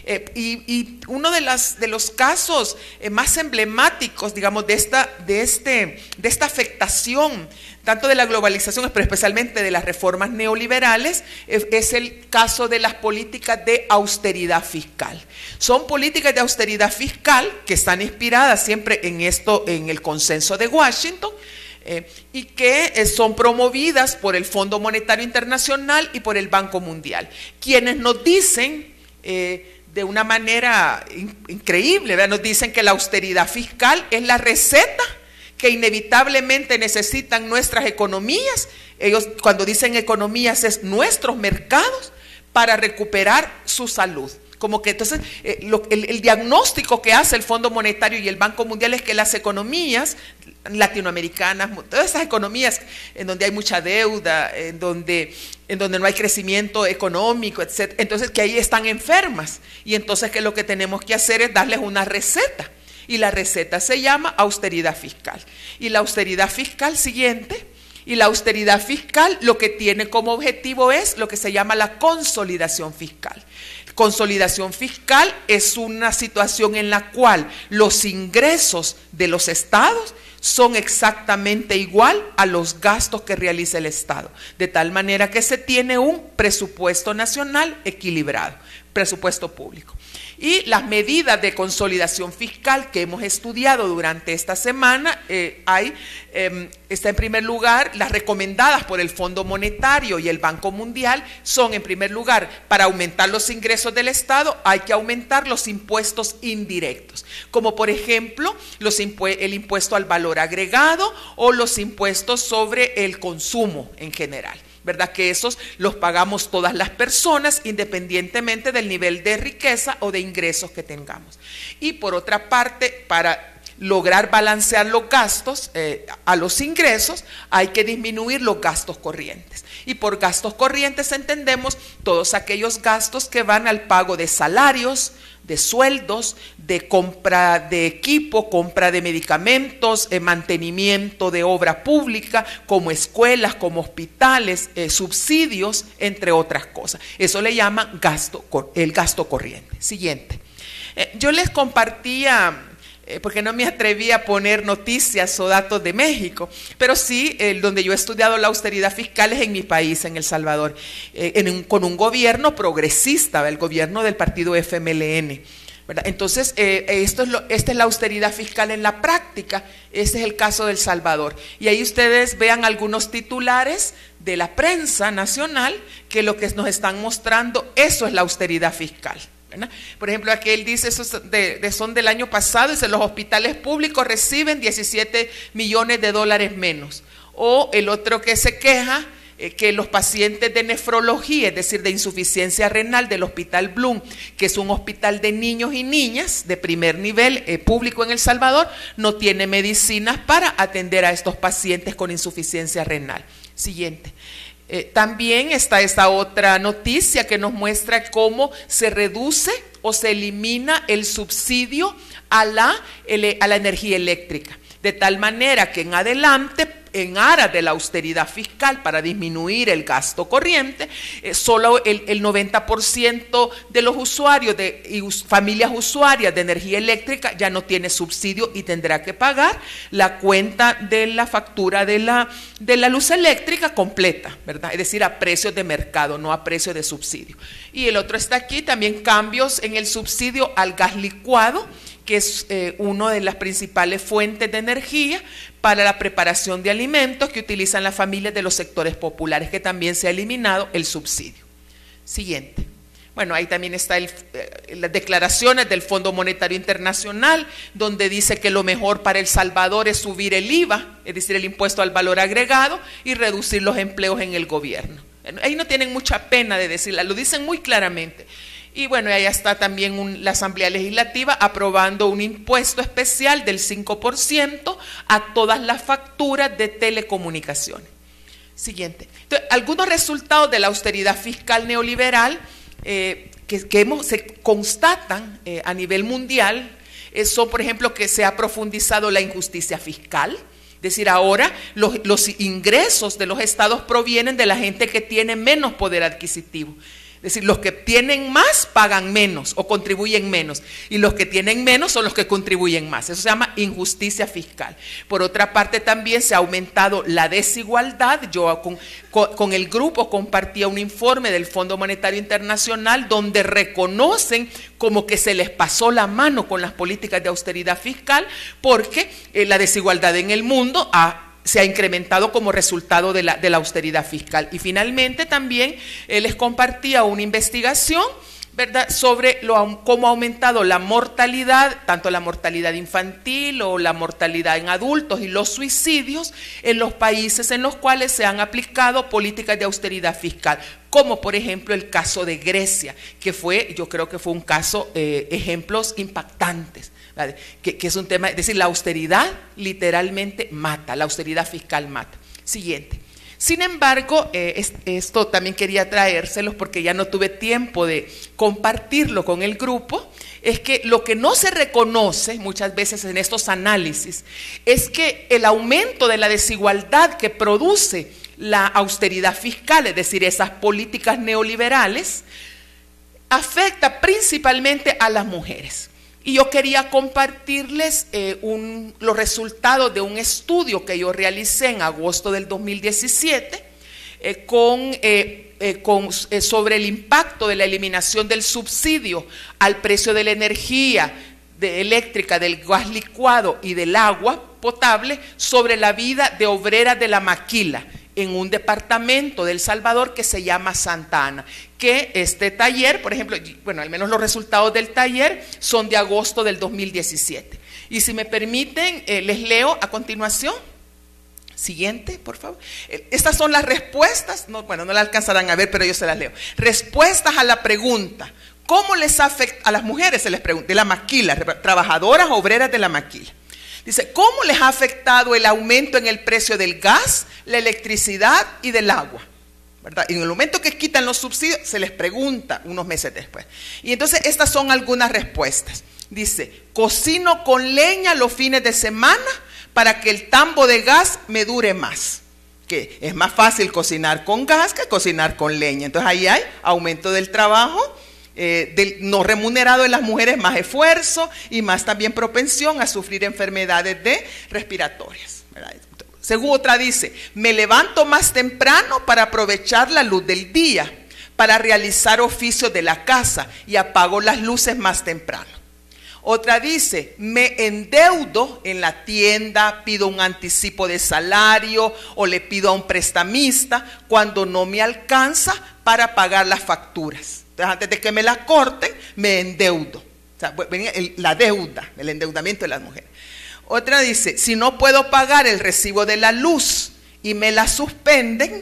Y uno de los casos más emblemáticos, digamos, de esta afectación, tanto de la globalización, pero especialmente de las reformas neoliberales, es el caso de las políticas de austeridad fiscal. Son políticas de austeridad fiscal que están inspiradas siempre en el consenso de Washington, y que son promovidas por el Fondo Monetario Internacional y por el Banco Mundial, quienes nos dicen de una manera increíble, ¿verdad? Nos dicen que la austeridad fiscal es la receta que inevitablemente necesitan nuestras economías. Ellos, cuando dicen economías, es nuestros mercados, para recuperar su salud. Como que entonces el diagnóstico que hace el Fondo Monetario y el Banco Mundial es que las economías latinoamericanas, todas esas economías en donde hay mucha deuda, en donde no hay crecimiento económico, etc., entonces que ahí están enfermas, y entonces que lo que tenemos que hacer es darles una receta, y la receta se llama austeridad fiscal. Y la austeridad fiscal lo que tiene como objetivo es lo que se llama la consolidación fiscal. Consolidación fiscal es una situación en la cual los ingresos de los estados son exactamente igual a los gastos que realiza el Estado, de tal manera que se tiene un presupuesto nacional equilibrado, presupuesto público. Y las medidas de consolidación fiscal que hemos estudiado durante esta semana, está en primer lugar, las recomendadas por el Fondo Monetario y el Banco Mundial son, en primer lugar, para aumentar los ingresos del Estado hay que aumentar los impuestos indirectos, como por ejemplo el impuesto al valor agregado o los impuestos sobre el consumo en general. ¿Verdad? Que esos los pagamos todas las personas independientemente del nivel de riqueza o de ingresos que tengamos. Y por otra parte, para lograr balancear los gastos a los ingresos, hay que disminuir los gastos corrientes. Y por gastos corrientes entendemos todos aquellos gastos que van al pago de salarios, de sueldos, de compra de equipo, compra de medicamentos, mantenimiento de obra pública, como escuelas, como hospitales, subsidios, entre otras cosas. Eso le llaman el gasto corriente. Siguiente. Yo les compartía, porque no me atreví a poner noticias o datos de México, pero sí, donde yo he estudiado la austeridad fiscal es en mi país, en El Salvador, con un gobierno progresista, el gobierno del partido FMLN, ¿verdad? Entonces, esta es la austeridad fiscal en la práctica. Este es el caso de El Salvador. Y ahí ustedes vean algunos titulares de la prensa nacional que lo que nos están mostrando, eso es la austeridad fiscal. ¿Verdad? Por ejemplo, aquí él dice, esos son del año pasado, dice, los hospitales públicos reciben $17 millones menos. O el otro que se queja que los pacientes de nefrología, es decir, de insuficiencia renal del Hospital Blum, que es un hospital de niños y niñas de primer nivel público en El Salvador, no tiene medicinas para atender a estos pacientes con insuficiencia renal. Siguiente. También está esta otra noticia que nos muestra cómo se reduce o se elimina el subsidio a la energía eléctrica, de tal manera que en adelante, en aras de la austeridad fiscal para disminuir el gasto corriente, solo el 90% de los usuarios y familias usuarias de energía eléctrica ya no tiene subsidio y tendrá que pagar la cuenta de la factura de la luz eléctrica completa, ¿verdad? Es decir, a precios de mercado, no a precios de subsidio. Y el otro está aquí, también cambios en el subsidio al gas licuado, que es una de las principales fuentes de energía para la preparación de alimentos que utilizan las familias de los sectores populares, que también se ha eliminado el subsidio. Siguiente. Bueno, ahí también están las declaraciones del Fondo Monetario Internacional, donde dice que lo mejor para El Salvador es subir el IVA, es decir, el impuesto al valor agregado, y reducir los empleos en el gobierno. Ahí no tienen mucha pena de decirla, lo dicen muy claramente. Y bueno, ahí está también la Asamblea Legislativa aprobando un impuesto especial del 5% a todas las facturas de telecomunicaciones. Siguiente. Entonces, algunos resultados de la austeridad fiscal neoliberal se constatan a nivel mundial son, por ejemplo, que se ha profundizado la injusticia fiscal. Es decir, ahora los ingresos de los estados provienen de la gente que tiene menos poder adquisitivo. Es decir, los que tienen más pagan menos o contribuyen menos, y los que tienen menos son los que contribuyen más. Eso se llama injusticia fiscal. Por otra parte, también se ha aumentado la desigualdad. Yo con el grupo compartía un informe del Fondo Monetario Internacional donde reconocen como que se les pasó la mano con las políticas de austeridad fiscal, porque la desigualdad en el mundo se ha incrementado como resultado de la austeridad fiscal. Y finalmente también les compartía una investigación, ¿verdad?, sobre cómo ha aumentado la mortalidad, tanto la mortalidad infantil o la mortalidad en adultos y los suicidios en los países en los cuales se han aplicado políticas de austeridad fiscal, como por ejemplo el caso de Grecia, que yo creo que fue un caso, ejemplos impactantes. Que es un tema, es decir, la austeridad literalmente mata, la austeridad fiscal mata. Siguiente. Sin embargo, esto también quería traérselos porque ya no tuve tiempo de compartirlo con el grupo, es que lo que no se reconoce muchas veces en estos análisis es que el aumento de la desigualdad que produce la austeridad fiscal, es decir, esas políticas neoliberales, afecta principalmente a las mujeres. Y yo quería compartirles los resultados de un estudio que yo realicé en agosto del 2017 sobre el impacto de la eliminación del subsidio al precio de la energía eléctrica, del gas licuado y del agua potable sobre la vida de obreras de la maquila en un departamento de El Salvador que se llama Santa Ana, que este taller, por ejemplo, bueno, al menos los resultados del taller son de agosto del 2017. Y si me permiten, les leo a continuación. Siguiente, por favor. Estas son las respuestas, no la alcanzarán a ver, pero yo se las leo. Respuestas a la pregunta, ¿cómo les afecta a las mujeres? Se les pregunta, de la maquila, trabajadoras obreras de la maquila. Dice, ¿cómo les ha afectado el aumento en el precio del gas, la electricidad y del agua? ¿Verdad? Y en el momento que quitan los subsidios, se les pregunta unos meses después. Y entonces estas son algunas respuestas. Dice, cocino con leña los fines de semana para que el tambo de gas me dure más. Que es más fácil cocinar con gas que cocinar con leña. Entonces ahí hay aumento del trabajo del no remunerado de las mujeres, más esfuerzo y más también propensión a sufrir enfermedades respiratorias, ¿verdad? Según otra dice, me levanto más temprano para aprovechar la luz del día, para realizar oficios de la casa y apago las luces más temprano. Otra dice, me endeudo en la tienda, pido un anticipo de salario o le pido a un prestamista cuando no me alcanza para pagar las facturas. Entonces, antes de que me la corten, me endeudo. O sea, la deuda, el endeudamiento de las mujeres. Otra dice, si no puedo pagar el recibo de la luz y me la suspenden,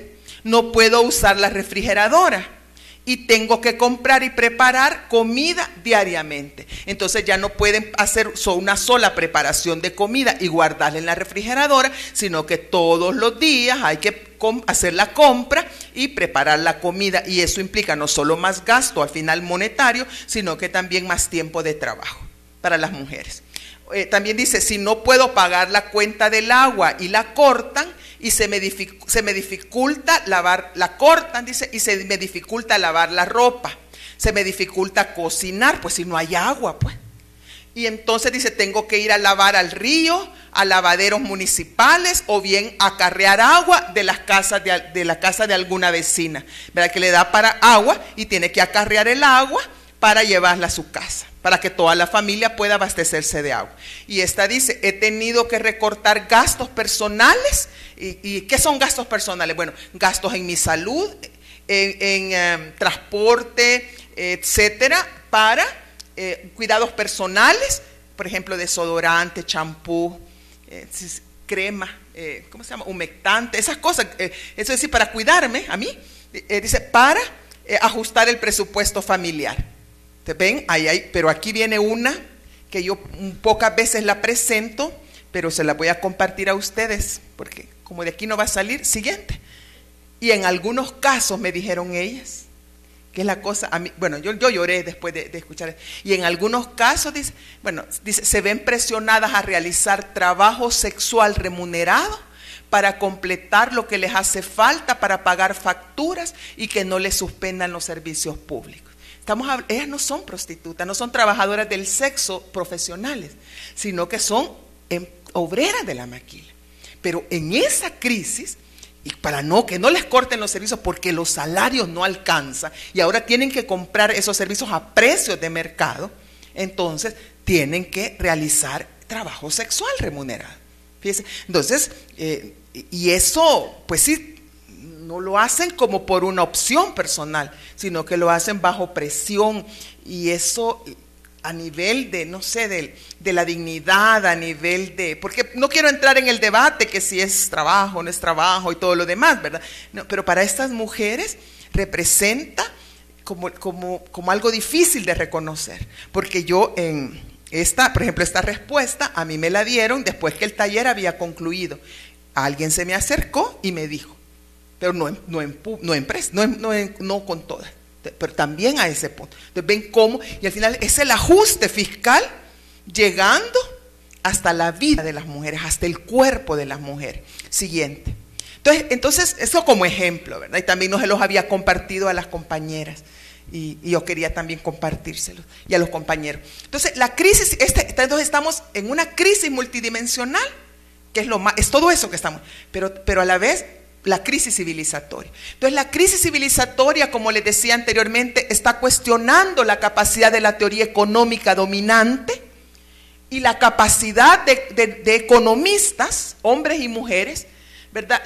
no puedo usar la refrigeradora y tengo que comprar y preparar comida diariamente. Entonces ya no pueden hacer una sola preparación de comida y guardarla en la refrigeradora, sino que todos los días hay que hacer la compra y preparar la comida, y eso implica no solo más gasto al final monetario, sino que también más tiempo de trabajo para las mujeres. También dice, si no puedo pagar la cuenta del agua y la cortan, y se me dificulta lavar, la cortan, dice, y se me dificulta lavar la ropa, se me dificulta cocinar, pues si no hay agua, pues. Y entonces dice, tengo que ir a lavar al río, a lavaderos municipales, o bien acarrear agua de las casas de la casa de alguna vecina, ¿verdad? Que le da para agua y tiene que acarrear el agua para llevarla a su casa, para que toda la familia pueda abastecerse de agua. Y esta dice, he tenido que recortar gastos personales. ¿Y qué son gastos personales? Bueno, gastos en mi salud, en transporte, etcétera, para cuidados personales, por ejemplo, desodorante, champú, crema, ¿cómo se llama? Humectante, esas cosas. Eso es decir, para cuidarme a mí, dice, para ajustar el presupuesto familiar. ¿Te ven? Pero aquí viene una que yo pocas veces la presento, pero se la voy a compartir a ustedes, porque como de aquí no va a salir, siguiente. Y en algunos casos me dijeron ellas, que es la cosa, a mí, bueno, yo lloré después de escuchar, y en algunos casos, dice, se ven presionadas a realizar trabajo sexual remunerado para completar lo que les hace falta para pagar facturas y que no les suspendan los servicios públicos. Ellas no son prostitutas, no son trabajadoras del sexo profesionales, sino que son obreras de la maquila. Pero en esa crisis, y para que no les corten los servicios porque los salarios no alcanzan y ahora tienen que comprar esos servicios a precios de mercado, entonces tienen que realizar trabajo sexual remunerado. Fíjense, entonces, y eso, pues sí, no lo hacen como por una opción personal, sino que lo hacen bajo presión, y eso a nivel de, no sé, de la dignidad, a nivel de, porque no quiero entrar en el debate que si es trabajo o no es trabajo y todo lo demás, ¿verdad? No, pero para estas mujeres representa como algo difícil de reconocer, porque yo por ejemplo, esta respuesta a mí me la dieron después que el taller había concluido. Alguien se me acercó y me dijo, pero no con todas, pero también a ese punto. Entonces ven cómo, y al final es el ajuste fiscal llegando hasta la vida de las mujeres, hasta el cuerpo de las mujeres. Siguiente. Entonces eso como ejemplo, ¿verdad? Y también no se los había compartido a las compañeras, y yo quería también compartírselos, y a los compañeros. Entonces la crisis, entonces estamos en una crisis multidimensional, que es todo eso que estamos, pero a la vez la crisis civilizatoria. Entonces la crisis civilizatoria, como les decía anteriormente, está cuestionando la capacidad de la teoría económica dominante y la capacidad de economistas, hombres y mujeres, ¿verdad?,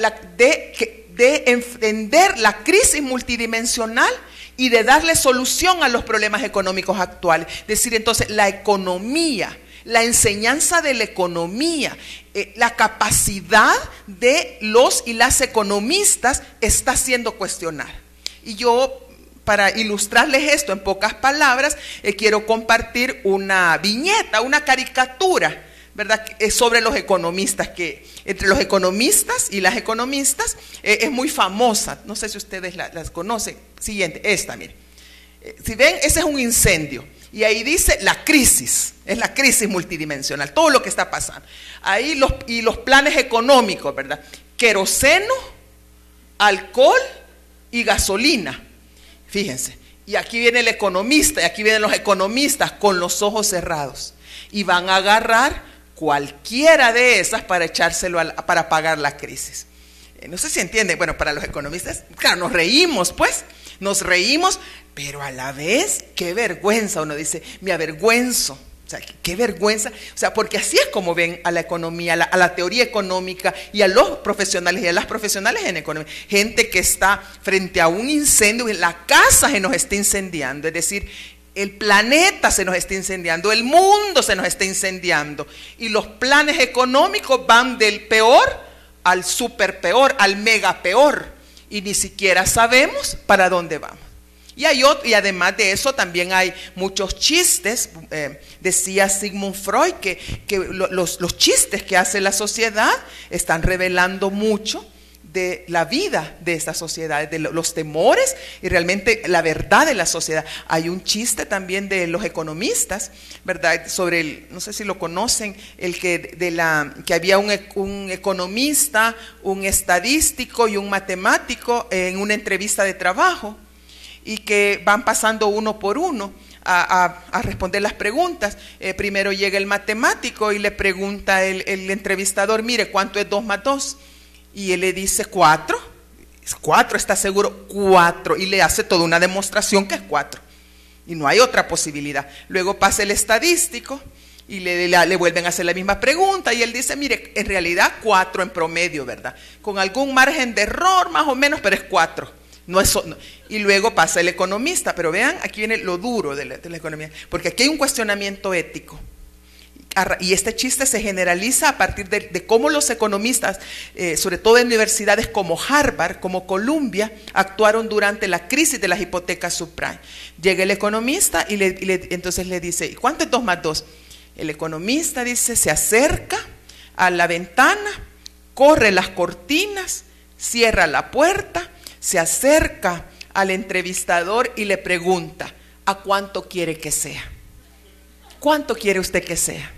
de entender la crisis multidimensional y de darle solución a los problemas económicos actuales. Es decir, entonces la economía, la enseñanza de la economía, la capacidad de los y las economistas está siendo cuestionada. Y yo, para ilustrarles esto en pocas palabras, quiero compartir una viñeta, una caricatura, ¿verdad?, sobre los economistas, que entre los economistas y las economistas es muy famosa. No sé si ustedes las conocen. Siguiente, esta, miren. Si ven, ese es un incendio. Y ahí dice la crisis, es la crisis multidimensional, todo lo que está pasando. Ahí los planes económicos, ¿verdad? Queroseno, alcohol y gasolina. Fíjense, y aquí viene el economista, y aquí vienen los economistas con los ojos cerrados. Y van a agarrar cualquiera de esas para echárselo para pagar la crisis. No sé si entienden. Bueno, para los economistas, claro, nos reímos, pero a la vez, qué vergüenza. Uno dice, me avergüenzo. O sea, qué vergüenza. O sea, porque así es como ven a la economía, a la teoría económica y a los profesionales y a las profesionales en economía. Gente que está frente a un incendio, y la casa se nos está incendiando. Es decir, el planeta se nos está incendiando, el mundo se nos está incendiando. Y los planes económicos van del peor al super peor, al mega peor. y ni siquiera sabemos para dónde vamos. Y además de eso también hay muchos chistes. Decía Sigmund Freud que los chistes que hace la sociedad están revelando mucho de la vida de esta sociedad, de los temores y realmente la verdad de la sociedad. Hay un chiste también de los economistas, ¿verdad? Sobre no sé si lo conocen, que había un economista, un estadístico y un matemático en una entrevista de trabajo, y que van pasando uno por uno a responder las preguntas. Primero llega el matemático y le pregunta el entrevistador, mire, ¿cuánto es 2 más 2? Y él le dice 4. 4, ¿está seguro? 4. Y le hace toda una demostración que es 4. Y no hay otra posibilidad. Luego pasa el estadístico y le vuelven a hacer la misma pregunta. Y él dice, mire, en realidad 4 en promedio, ¿verdad? Con algún margen de error más o menos, pero es 4. No. Y luego pasa el economista. Pero vean, aquí viene lo duro de la economía. Porque aquí hay un cuestionamiento ético. Y este chiste se generaliza a partir de cómo los economistas, sobre todo en universidades como Harvard, como Columbia, actuaron durante la crisis de las hipotecas subprime. Llega el economista y entonces le dice, ¿cuánto es 2 más 2? El economista dice, se acerca a la ventana, corre las cortinas, cierra la puerta, se acerca al entrevistador y le pregunta, ¿a cuánto quiere que sea? ¿Cuánto quiere usted que sea?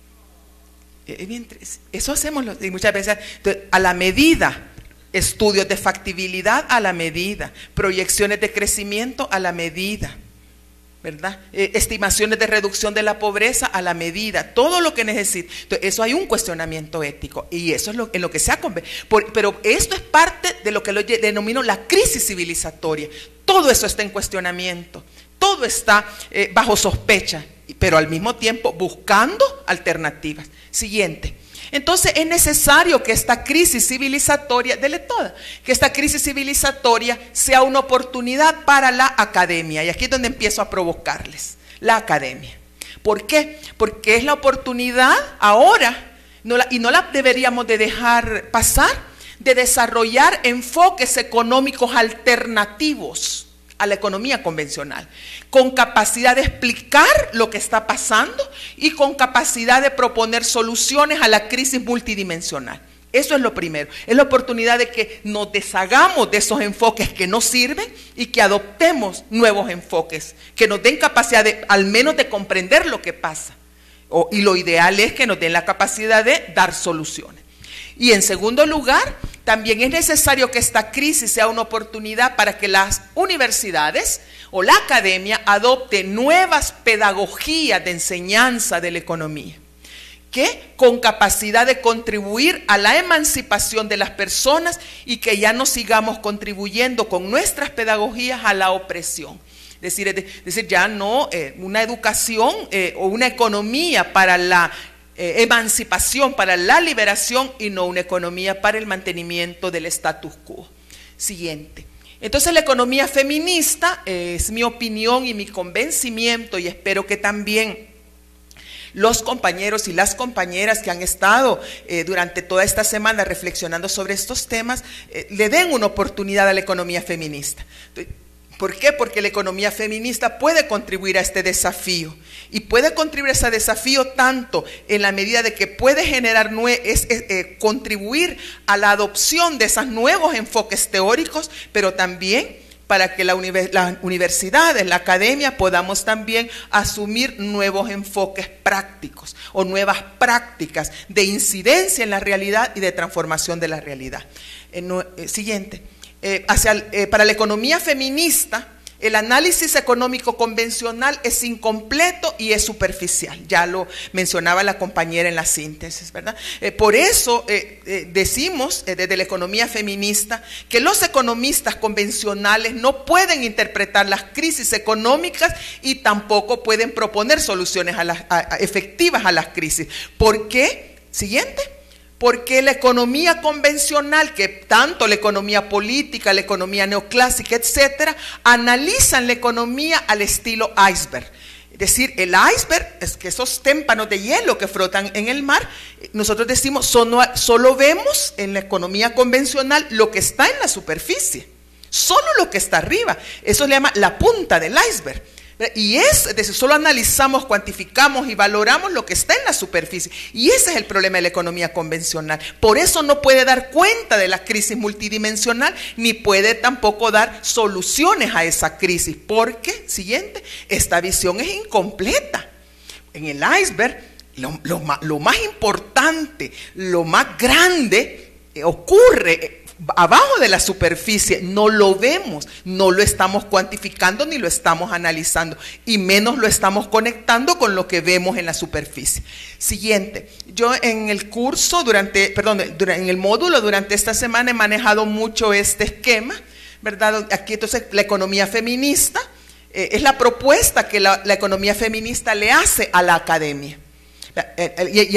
Eso hacemos muchas veces, a la medida, estudios de factibilidad a la medida, proyecciones de crecimiento a la medida, ¿verdad? Estimaciones de reducción de la pobreza a la medida, todo lo que necesita. Entonces, eso hay un cuestionamiento ético y eso es en lo que se ha convertido. Pero esto es parte de lo que yo denomino la crisis civilizatoria. Todo eso está en cuestionamiento, todo está bajo sospecha, pero al mismo tiempo buscando alternativas. Siguiente. Entonces es necesario que esta crisis civilizatoria, que esta crisis civilizatoria sea una oportunidad para la academia. Y aquí es donde empiezo a provocarles, la academia. ¿Por qué? Porque es la oportunidad ahora, y no la deberíamos de dejar pasar, de desarrollar enfoques económicos alternativos a la economía convencional, con capacidad de explicar lo que está pasando y con capacidad de proponer soluciones a la crisis multidimensional. Eso es lo primero, es la oportunidad de que nos deshagamos de esos enfoques que no sirven y que adoptemos nuevos enfoques, que nos den capacidad al menos de comprender lo que pasa. Y lo ideal es que nos den la capacidad de dar soluciones. Y en segundo lugar, también es necesario que esta crisis sea una oportunidad para que las universidades o la academia adopte nuevas pedagogías de enseñanza de la economía, que con capacidad de contribuir a la emancipación de las personas y que ya no sigamos contribuyendo con nuestras pedagogías a la opresión. Es decir, ya no una educación o una economía para la emancipación, para la liberación y no una economía para el mantenimiento del status quo. Siguiente. Entonces la economía feminista es mi opinión y mi convencimiento, y espero que también los compañeros y las compañeras que han estado durante toda esta semana reflexionando sobre estos temas le den una oportunidad a la economía feminista. ¿Por qué? Porque la economía feminista puede contribuir a este desafío, y puede contribuir a ese desafío tanto en la medida de que puede generar, contribuir a la adopción de esos nuevos enfoques teóricos, pero también para que las universidades, la academia, podamos también asumir nuevos enfoques prácticos o nuevas prácticas de incidencia en la realidad y de transformación de la realidad. Siguiente. Para la economía feminista, el análisis económico convencional es incompleto y es superficial. Ya lo mencionaba la compañera en la síntesis, ¿verdad? Por eso decimos desde la economía feminista que los economistas convencionales no pueden interpretar las crisis económicas y tampoco pueden proponer soluciones efectivas a las crisis. ¿Por qué? Siguiente. Porque la economía convencional, que tanto la economía política, la economía neoclásica, etcétera, analizan la economía al estilo iceberg. Es decir, el iceberg es que esos témpanos de hielo que flotan en el mar, nosotros decimos, solo vemos en la economía convencional lo que está en la superficie, solo lo que está arriba. Eso se llama la punta del iceberg. Y es decir, solo analizamos, cuantificamos y valoramos lo que está en la superficie. Y ese es el problema de la economía convencional. Por eso no puede dar cuenta de la crisis multidimensional, ni puede tampoco dar soluciones a esa crisis. Porque, siguiente, esta visión es incompleta. En el iceberg, lo más importante, lo más grande ocurre abajo de la superficie. No lo vemos, no lo estamos cuantificando ni lo estamos analizando, y menos lo estamos conectando con lo que vemos en la superficie. Siguiente, yo en el curso, en el módulo durante esta semana he manejado mucho este esquema, ¿verdad? Aquí entonces la economía feminista es la propuesta que la economía feminista le hace a la academia y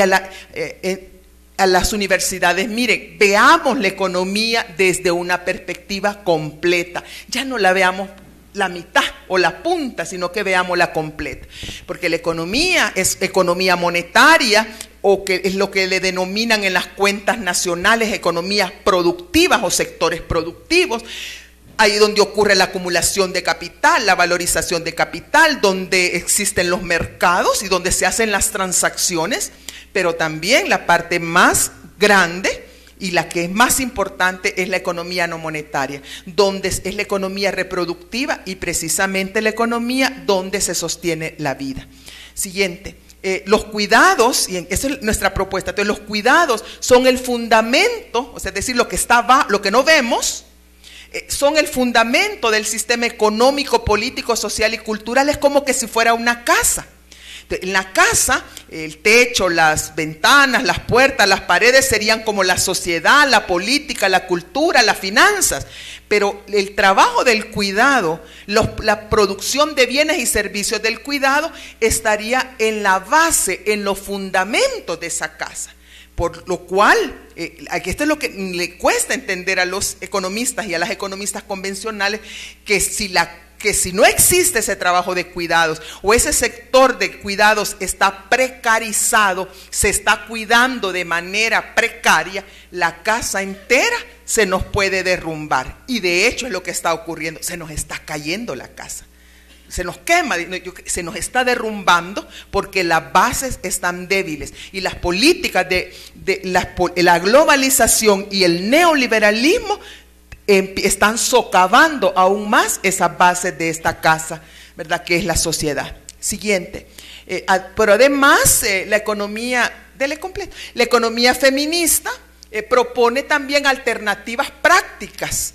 a las universidades. Miren, veamos la economía desde una perspectiva completa. Ya no la veamos la mitad o la punta, sino que veamos la completa. Porque la economía es economía monetaria, o que es lo que le denominan en las cuentas nacionales economías productivas o sectores productivos. Ahí donde ocurre la acumulación de capital, la valorización de capital, donde existen los mercados y donde se hacen las transacciones. Pero también la parte más grande y la que es más importante es la economía no monetaria, donde es la economía reproductiva y precisamente la economía donde se sostiene la vida. Siguiente, los cuidados, y esa es nuestra propuesta. Entonces, los cuidados son el fundamento, o sea, es decir, lo que no vemos, son el fundamento del sistema económico, político, social y cultural. Es como que si fuera una casa. En la casa, el techo, las ventanas, las puertas, las paredes serían como la sociedad, la política, la cultura, las finanzas. Pero el trabajo del cuidado, la producción de bienes y servicios del cuidado estaría en la base, en los fundamentos de esa casa. Por lo cual, aquí esto es lo que le cuesta entender a los economistas y a las economistas convencionales, que si no existe ese trabajo de cuidados o ese sector de cuidados está precarizado, se está cuidando de manera precaria, la casa entera se nos puede derrumbar. Y de hecho es lo que está ocurriendo, se nos está cayendo la casa. Se nos quema, se nos está derrumbando porque las bases están débiles. Y las políticas de la globalización y el neoliberalismo están socavando aún más esas bases de esta casa, ¿verdad?, que es la sociedad. Siguiente. Pero además, la economía feminista propone también alternativas prácticas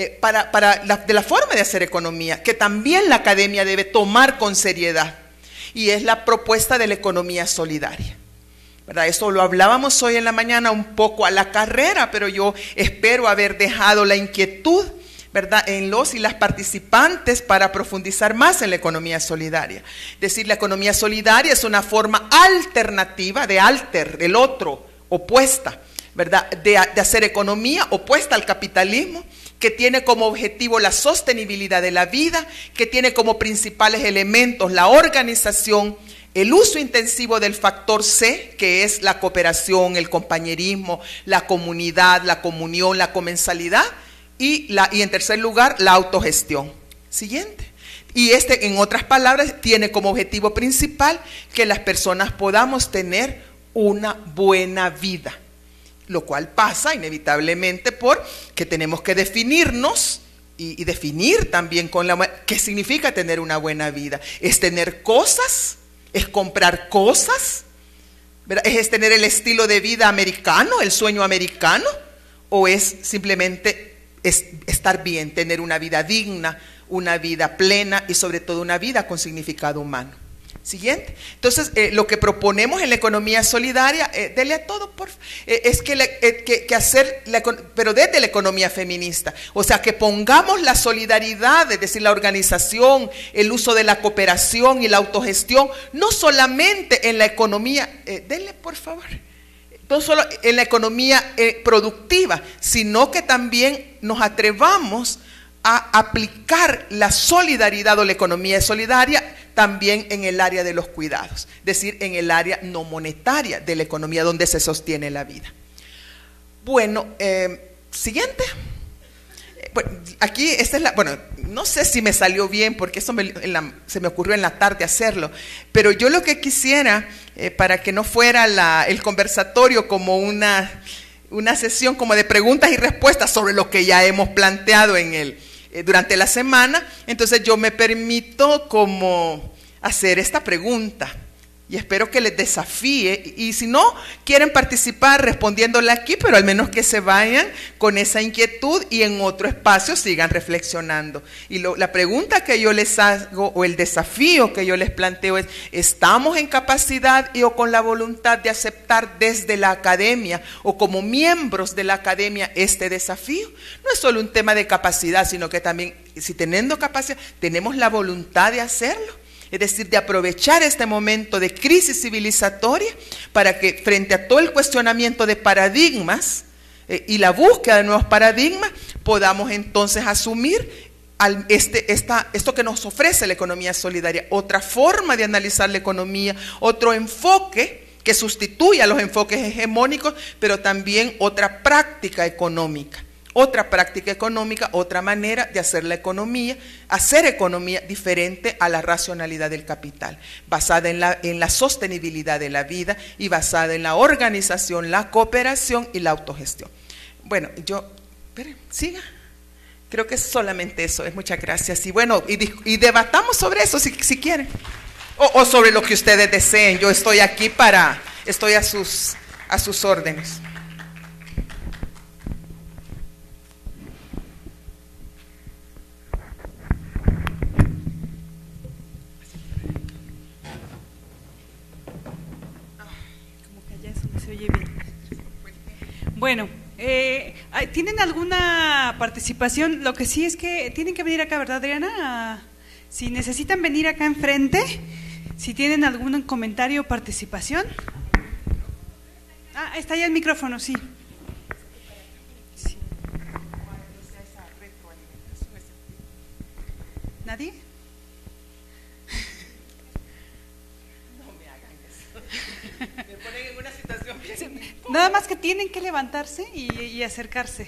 de la forma de hacer economía, que también la academia debe tomar con seriedad, y es la propuesta de la economía solidaria, ¿verdad? Eso lo hablábamos hoy en la mañana un poco a la carrera, pero yo espero haber dejado la inquietud, ¿verdad?, en los y las participantes para profundizar más en la economía solidaria. Es decir, la economía solidaria es una forma alternativa del otro, opuesta, ¿verdad?, de hacer economía, opuesta al capitalismo, que tiene como objetivo la sostenibilidad de la vida, que tiene como principales elementos la organización, el uso intensivo del factor C, que es la cooperación, el compañerismo, la comunidad, la comunión, la comensalidad, y en tercer lugar, la autogestión. Siguiente. Y en otras palabras, tiene como objetivo principal que las personas podamos tener una buena vida. Lo cual pasa inevitablemente por que tenemos que definirnos y definir también qué significa tener una buena vida. ¿Es tener cosas? ¿Es comprar cosas? ¿Verdad? ¿Es tener el estilo de vida americano, el sueño americano? ¿O es simplemente estar bien, tener una vida digna, una vida plena y sobre todo una vida con significado humano? Siguiente. Entonces, lo que proponemos en la economía solidaria, dele a todo, por favor, es pero desde la economía feminista. O sea, que pongamos la solidaridad, es decir, la organización, el uso de la cooperación y la autogestión, no solamente en la economía, dele por favor, no solo en la economía productiva, sino que también nos atrevamos a aplicar la solidaridad o la economía solidaria también en el área de los cuidados, es decir, en el área no monetaria de la economía donde se sostiene la vida. Bueno, siguiente. Bueno, aquí esta es bueno, no sé si me salió bien porque eso se me ocurrió en la tarde hacerlo, pero yo lo que quisiera, para que no fuera el conversatorio como una sesión como de preguntas y respuestas sobre lo que ya hemos planteado durante la semana, entonces yo me permito como hacer esta pregunta. Y espero que les desafíe, y si no quieren participar respondiéndola aquí, pero al menos que se vayan con esa inquietud y en otro espacio sigan reflexionando. Y la pregunta que yo les hago, o el desafío que yo les planteo es, ¿estamos en capacidad o con la voluntad de aceptar desde la academia o como miembros de la academia este desafío? No es solo un tema de capacidad, sino que también, si teniendo capacidad, tenemos la voluntad de hacerlo. Es decir, de aprovechar este momento de crisis civilizatoria para que frente a todo el cuestionamiento de paradigmas y la búsqueda de nuevos paradigmas, podamos entonces asumir esto que nos ofrece la economía solidaria, otra forma de analizar la economía, otro enfoque que sustituya a los enfoques hegemónicos, pero también otra práctica económica. Otra manera de hacer hacer economía diferente a la racionalidad del capital, basada en la sostenibilidad de la vida y basada en la organización, la cooperación y la autogestión. Bueno, siga. Creo que es solamente eso, muchas gracias. Y bueno, y debatamos sobre eso si quieren, o sobre lo que ustedes deseen. Yo estoy aquí estoy a sus órdenes.
Bueno, ¿tienen alguna participación? Lo que sí es que tienen que venir acá, ¿verdad, Adriana? Si necesitan venir acá enfrente, si tienen algún comentario o participación. Está ya el micrófono, sí. ¿Nadie?
Me ponen en una situación bien.
Nada más que tienen que levantarse y acercarse.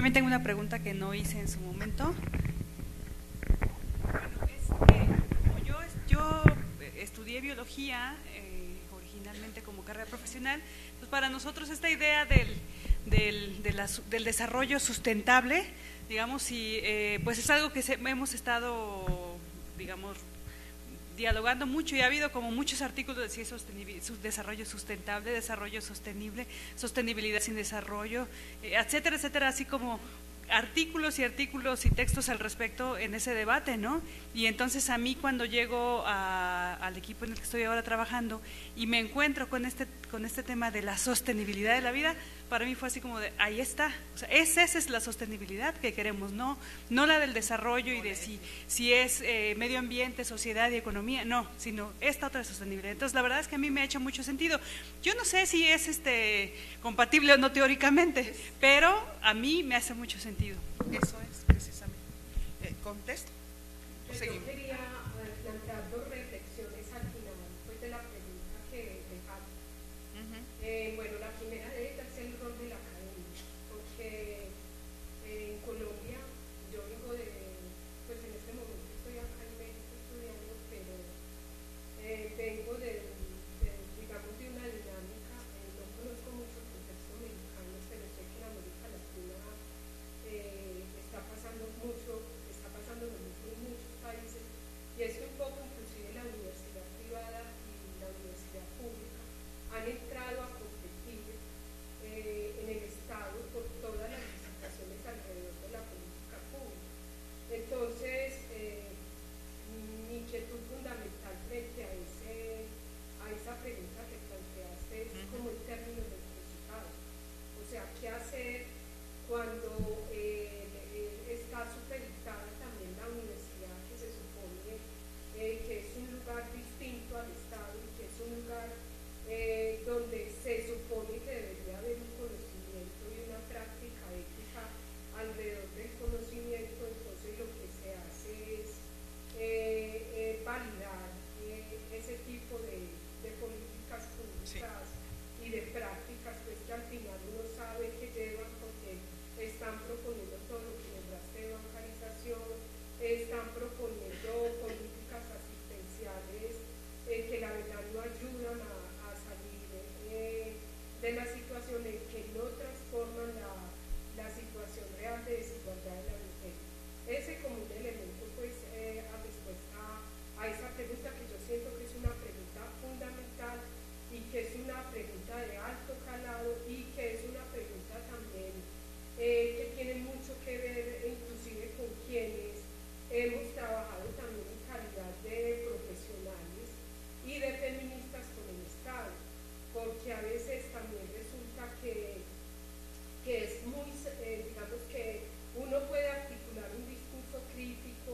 también tengo una pregunta que no hice en su momento. Como yo estudié biología originalmente como carrera profesional, pues para nosotros esta idea del desarrollo sustentable, digamos, pues es algo que hemos estado, digamos, dialogando mucho, y ha habido como muchos artículos de si es desarrollo sustentable, desarrollo sostenible, sostenibilidad sin desarrollo, etcétera, etcétera, así como artículos y textos al respecto en ese debate, ¿no? Y entonces a mí, cuando llego al equipo en el que estoy ahora trabajando y me encuentro con este tema de la sostenibilidad de la vida, para mí fue así como de, ahí está, o sea, esa es la sostenibilidad que queremos, no la del desarrollo y de si es medio ambiente, sociedad y economía, no, sino esta otra sostenibilidad. Entonces la verdad es que a mí me ha hecho mucho sentido. Yo no sé si es compatible o no teóricamente, pero a mí me hace mucho sentido.
Eso es, precisamente. ¿Contesto?
Yo quería plantear dos reflexiones al final, pues, de la pregunta que dejaron. Bueno, la primera de ellas es el rol de la academia, porque en Colombia, yo vengo pues en este momento estoy acá en México estudiando, pero vengo digamos, de una dinámica, no conozco mucho el contexto mexicano, pero sé que en América Latina está pasando mucho en muchos países, y es que un poco inclusive la universidad privada y la universidad pública han entrado a competir en el Estado por todas las licitaciones alrededor de la política pública. Entonces, mi inquietud fundamental frente a esa pregunta que planteaste es como en términos de encrucijado. O sea, ¿qué hacer cuando está supeditada también la universidad, que se supone que es un lugar distinto al Estado y que es un lugar donde se supone que debería haber un conocimiento y una práctica ética alrededor del conocimiento? Entonces lo que se hace es validar ese tipo de políticas públicas, sí, y de prácticas, pues, que al final uno sabe que llevan, porque están proponiendo todo lo que nombraste de bancarización, están proponiendo políticas asistenciales que la verdad no ayudan a salir de la situación, que no transforman la situación real de desigualdad de la mujer. Ese como un elemento, pues, a respuesta a esa pregunta, que yo siento que es una pregunta fundamental y que es una pregunta de alto calado y que es una pregunta también que tiene mucho que ver inclusive con quienes hemos trabajado también en calidad de profesionales y de feministas con el Estado, porque a veces también resulta que es muy, digamos, que uno puede articular un discurso crítico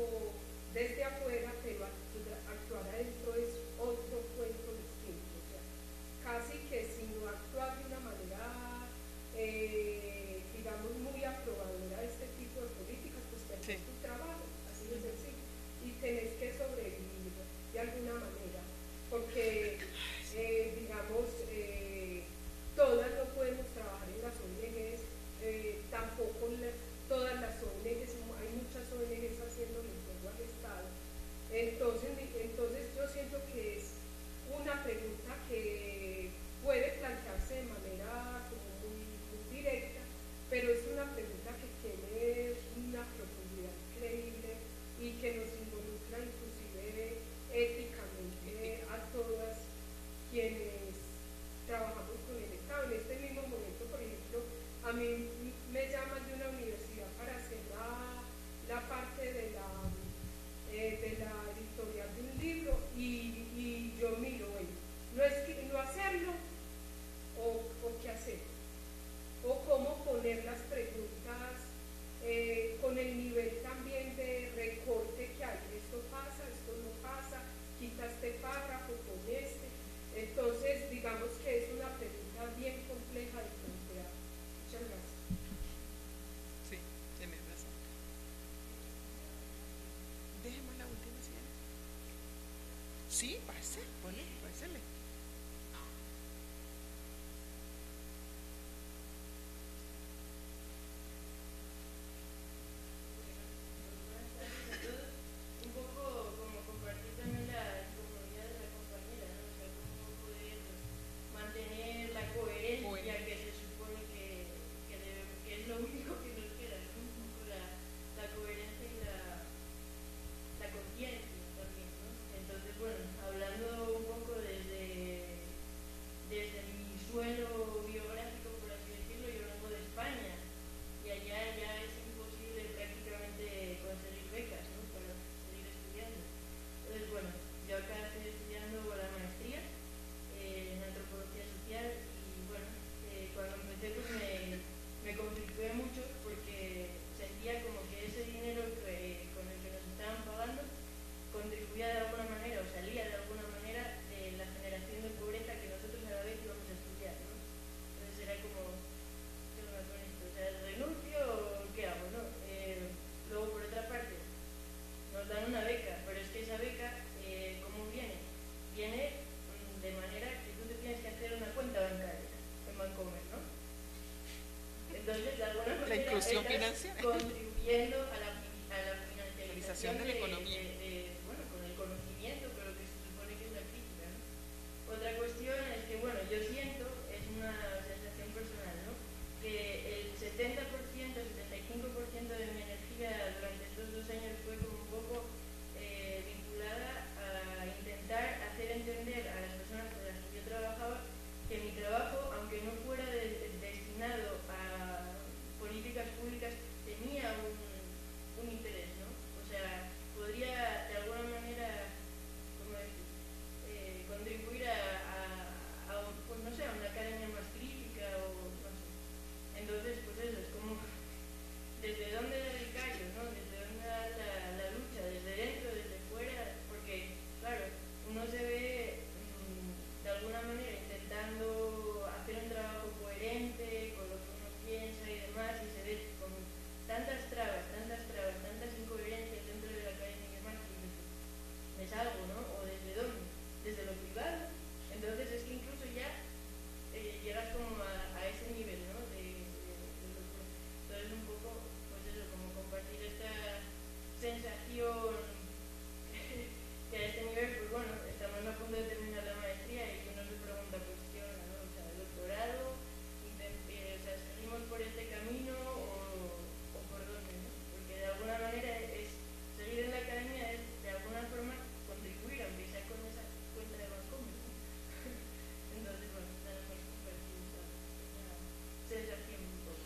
contribuyendo a la financiarización
de la economía.
Bueno, con el conocimiento, pero que se supone que es la crítica, ¿no? Otra cuestión es que, bueno, yo siento, es una sensación personal, ¿no?, que el 70%, 75% de mi energía durante estos 2 años fue como un poco vinculada a intentar hacer entender a las personas con las que yo trabajaba que mi trabajo, aunque no fuera destinado a políticas públicas, tenía un interés, ¿no? O sea, podría de alguna manera, ¿cómo decir?, contribuir pues no sé, a una academia más crítica o no sé. Entonces, pues eso, es como desde dónde da el callo, ¿no? Desde dónde da la lucha, desde dentro, desde fuera, porque, claro, uno se ve de alguna manera intentando hacer un trabajo coherente con lo que uno piensa y demás, y se ve con tantas trabas, tantas incoherencias dentro de la academia y demás, que me salgo, ¿no? ¿O desde dónde? Desde lo privado. Entonces es que incluso ya llegas como a ese nivel, ¿no? De locura. Entonces un poco, pues eso, como compartir esta sensación que a este nivel, pues bueno, estamos a punto de terminar la maestría y uno se pregunta, pues qué onda, ¿no? O sea, el doctorado, o sea, ¿seguimos por este camino o por dónde, ¿no? Porque de alguna manera seguir en la academia es de alguna forma contribuir, aunque sea con esa cuenta de Bancomer, ¿no? Entonces, bueno, nada más compartir esa sensación un poco.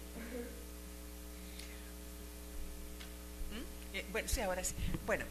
Bueno, sí, ahora sí. Bueno,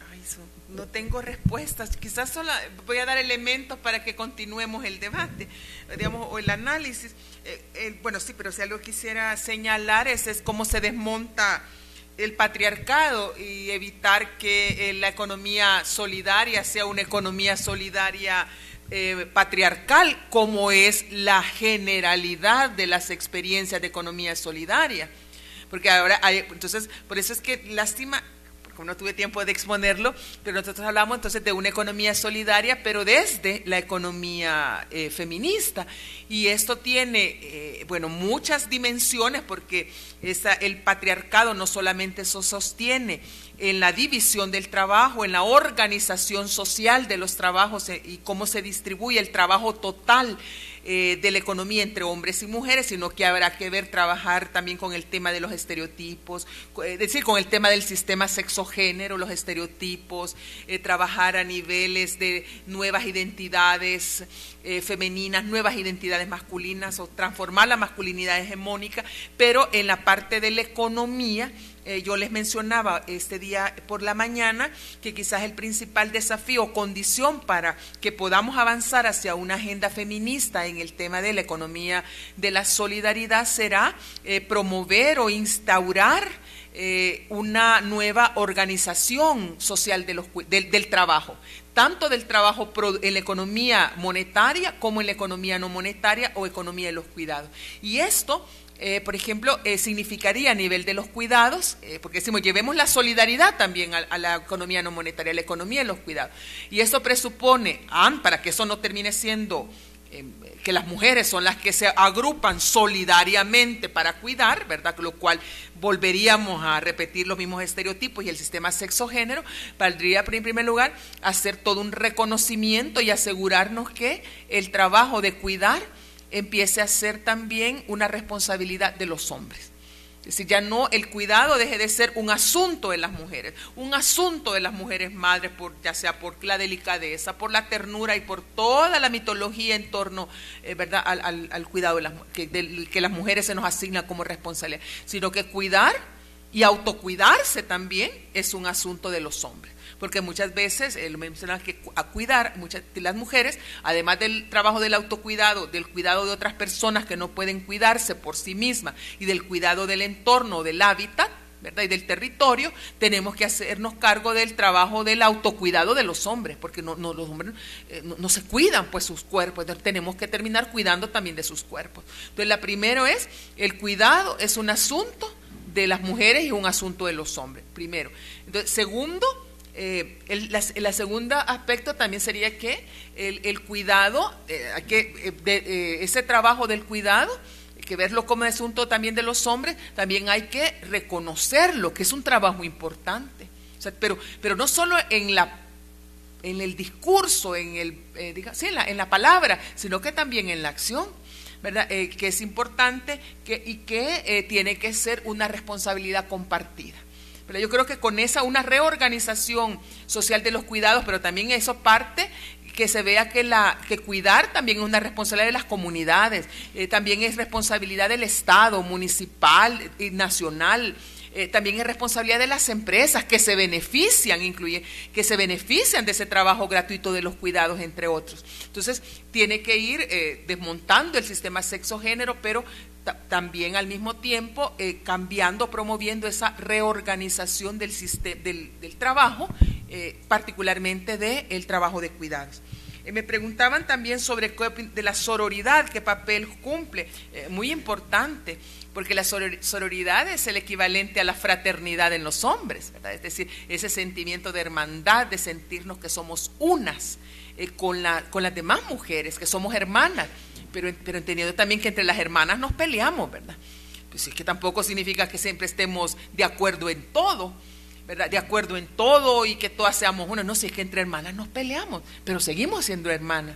no tengo respuestas. Quizás solo voy a dar elementos para que continuemos el debate, digamos, o el análisis. Bueno, sí, pero si algo quisiera señalar es cómo se desmonta el patriarcado y evitar que la economía solidaria sea una economía solidaria patriarcal, como es la generalidad de las experiencias de economía solidaria. Porque ahora entonces, por eso es que lástima, como no tuve tiempo de exponerlo, pero nosotros hablamos entonces de una economía solidaria, pero desde la economía feminista. Y esto tiene, bueno, muchas dimensiones, porque el patriarcado no solamente se sostiene en la división del trabajo, en la organización social de los trabajos y cómo se distribuye el trabajo total de la economía entre hombres y mujeres, sino que habrá que trabajar también con el tema de los estereotipos, es decir, con el tema del sistema sexogénero, los estereotipos, trabajar a niveles de nuevas identidades femeninas, nuevas identidades masculinas, o transformar la masculinidad hegemónica, pero en la parte de la economía. Yo les mencionaba este día por la mañana que quizás el principal desafío o condición para que podamos avanzar hacia una agenda feminista en el tema de la economía de la solidaridad será promover o instaurar una nueva organización social del trabajo, tanto del trabajo en la economía monetaria como en la economía no monetaria o economía de los cuidados. Y esto, por ejemplo, significaría a nivel de los cuidados, porque decimos, llevemos la solidaridad también a la economía no monetaria, a la economía de los cuidados. Y eso presupone, para que eso no termine siendo que las mujeres son las que se agrupan solidariamente para cuidar, ¿verdad? Lo cual volveríamos a repetir los mismos estereotipos y el sistema sexogénero. Valdría en primer lugar hacer todo un reconocimiento y asegurarnos que el trabajo de cuidar empiece a ser también una responsabilidad de los hombres. Es decir, ya no el cuidado deje de ser un asunto de las mujeres, un asunto de las mujeres madres, ya sea por la delicadeza, por la ternura y por toda la mitología en torno, ¿verdad?, al cuidado que las mujeres se nos asignan como responsabilidad, sino que cuidar y autocuidarse también es un asunto de los hombres. Porque muchas veces, lo mencionan, que a cuidar, muchas de las mujeres, además del trabajo del autocuidado, del cuidado de otras personas que no pueden cuidarse por sí mismas y del cuidado del entorno, del hábitat, ¿verdad?, y del territorio, tenemos que hacernos cargo del trabajo del autocuidado de los hombres, porque los hombres no se cuidan pues sus cuerpos, entonces tenemos que terminar cuidando también de sus cuerpos. Entonces, la primera es, el cuidado es un asunto de las mujeres y un asunto de los hombres, primero. Entonces, segundo, la segunda aspecto también sería que el cuidado, ese trabajo del cuidado, que verlo como asunto también de los hombres, también hay que reconocerlo, que es un trabajo importante. O sea, pero no solo en el discurso, en la palabra, sino que también en la acción, ¿verdad? Que es importante y que tiene que ser una responsabilidad compartida. Pero yo creo que con una reorganización social de los cuidados, pero también eso parte que se vea que cuidar también es una responsabilidad de las comunidades, también es responsabilidad del Estado, municipal y nacional, también es responsabilidad de las empresas que se benefician, que se benefician de ese trabajo gratuito de los cuidados, entre otros. Entonces, tiene que ir desmontando el sistema sexo-género, pero también al mismo tiempo cambiando, promoviendo esa reorganización del trabajo, particularmente del trabajo de cuidados. Me preguntaban también sobre de la sororidad, qué papel cumple, muy importante, porque la sororidad es el equivalente a la fraternidad en los hombres, ¿verdad? Es decir, ese sentimiento de hermandad, de sentirnos que somos unas con las demás mujeres, que somos hermanas, pero entendiendo también que entre las hermanas nos peleamos, ¿verdad? Pues es que tampoco significa que siempre estemos de acuerdo en todo, ¿verdad? De acuerdo en todo y que todas seamos una. No, si es que entre hermanas nos peleamos, pero seguimos siendo hermanas.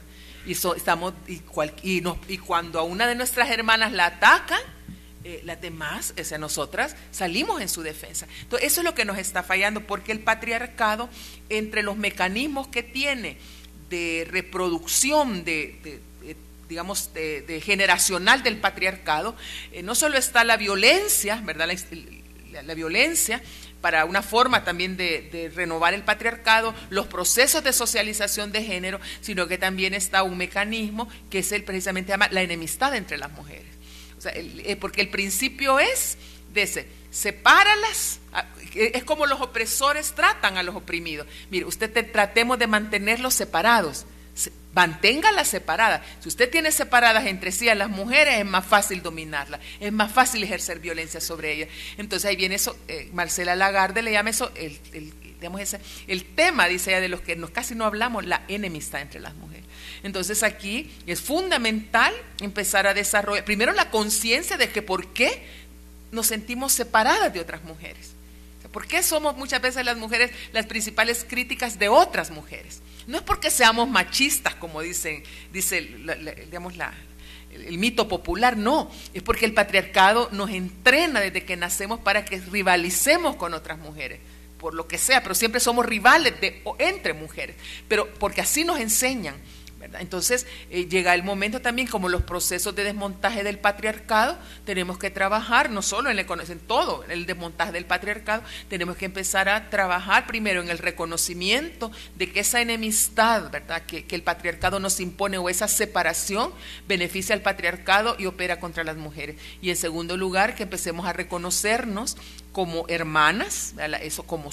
Y cuando a una de nuestras hermanas la atacan, las demás, o sea, nosotras salimos en su defensa. Entonces, eso es lo que nos está fallando, porque el patriarcado, entre los mecanismos que tiene de reproducción, digamos, de generacional del patriarcado, no solo está la violencia, ¿verdad? La violencia, para una forma también de renovar el patriarcado, los procesos de socialización de género, sino que también está un mecanismo que es precisamente llama la enemistad entre las mujeres. O sea, porque el principio es sepáralas, es como los opresores tratan a los oprimidos. Mire, tratemos de mantenerlos separados, manténgalas separadas. Si usted tiene separadas entre sí a las mujeres, es más fácil dominarlas, es más fácil ejercer violencia sobre ellas. Entonces ahí viene eso, Marcela Lagarde le llama eso, el tema, dice ella, de los que casi no hablamos, la enemistad entre las mujeres. Entonces aquí es fundamental empezar a desarrollar, primero la conciencia de que por qué nos sentimos separadas de otras mujeres. O sea, ¿por qué somos muchas veces las mujeres las principales críticas de otras mujeres? No es porque seamos machistas, como dice el mito popular, no, es porque el patriarcado nos entrena desde que nacemos para que rivalicemos con otras mujeres, por lo que sea, pero siempre somos rivales entre mujeres, pero porque así nos enseñan, ¿verdad? Entonces llega el momento también, como los procesos de desmontaje del patriarcado, tenemos que trabajar no solo en todo el desmontaje del patriarcado, tenemos que empezar a trabajar primero en el reconocimiento de que esa enemistad, ¿verdad? Que el patriarcado nos impone, o esa separación beneficia al patriarcado y opera contra las mujeres. Y en segundo lugar, que empecemos a reconocernos como hermanas, ¿verdad? Eso como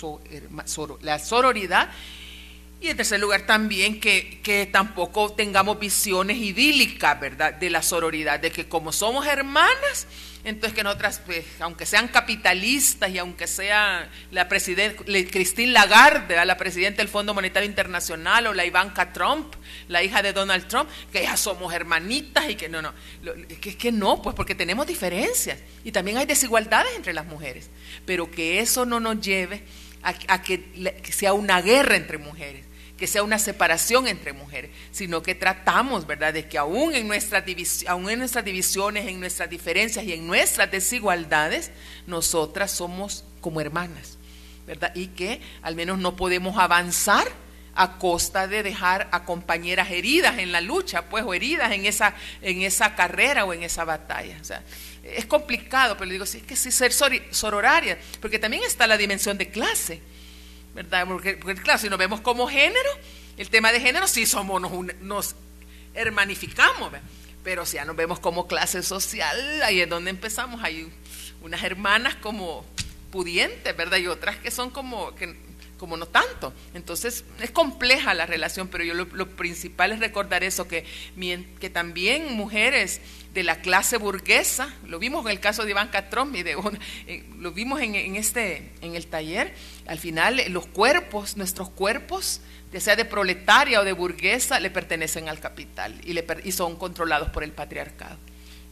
la sororidad. Y en tercer lugar también que tampoco tengamos visiones idílicas, ¿verdad?, de la sororidad, de que como somos hermanas, entonces que nosotras, pues, aunque sean capitalistas y aunque sea la presidenta Christine Lagarde, la presidenta del Fondo Monetario Internacional, o la Ivanka Trump, la hija de Donald Trump, que ya somos hermanitas y que no, que no, pues porque tenemos diferencias y también hay desigualdades entre las mujeres, pero que eso no nos lleve a que sea una guerra entre mujeres, que sea una separación entre mujeres, sino que tratamos, ¿verdad?, de que aún en nuestras divisiones, en nuestras diferencias y en nuestras desigualdades, nosotras somos como hermanas, ¿verdad? Y que al menos no podemos avanzar a costa de dejar a compañeras heridas en la lucha, pues, o heridas en esa carrera o en esa batalla. O sea, es complicado, pero le digo, sí, es que sí, ser sororaria, porque también está la dimensión de clase, ¿verdad? Porque claro, si nos vemos como género, el tema de género sí nos hermanificamos, ¿verdad? Pero si ya nos vemos como clase social, ahí es donde empezamos. Hay unas hermanas como pudientes, ¿verdad? Y otras que son como no tanto. Entonces es compleja la relación, pero yo lo principal es recordar eso, que también mujeres de la clase burguesa, lo vimos en el caso de Ivanka Trump y lo vimos en el taller, al final nuestros cuerpos, ya sea de proletaria o de burguesa, le pertenecen al capital y son controlados por el patriarcado.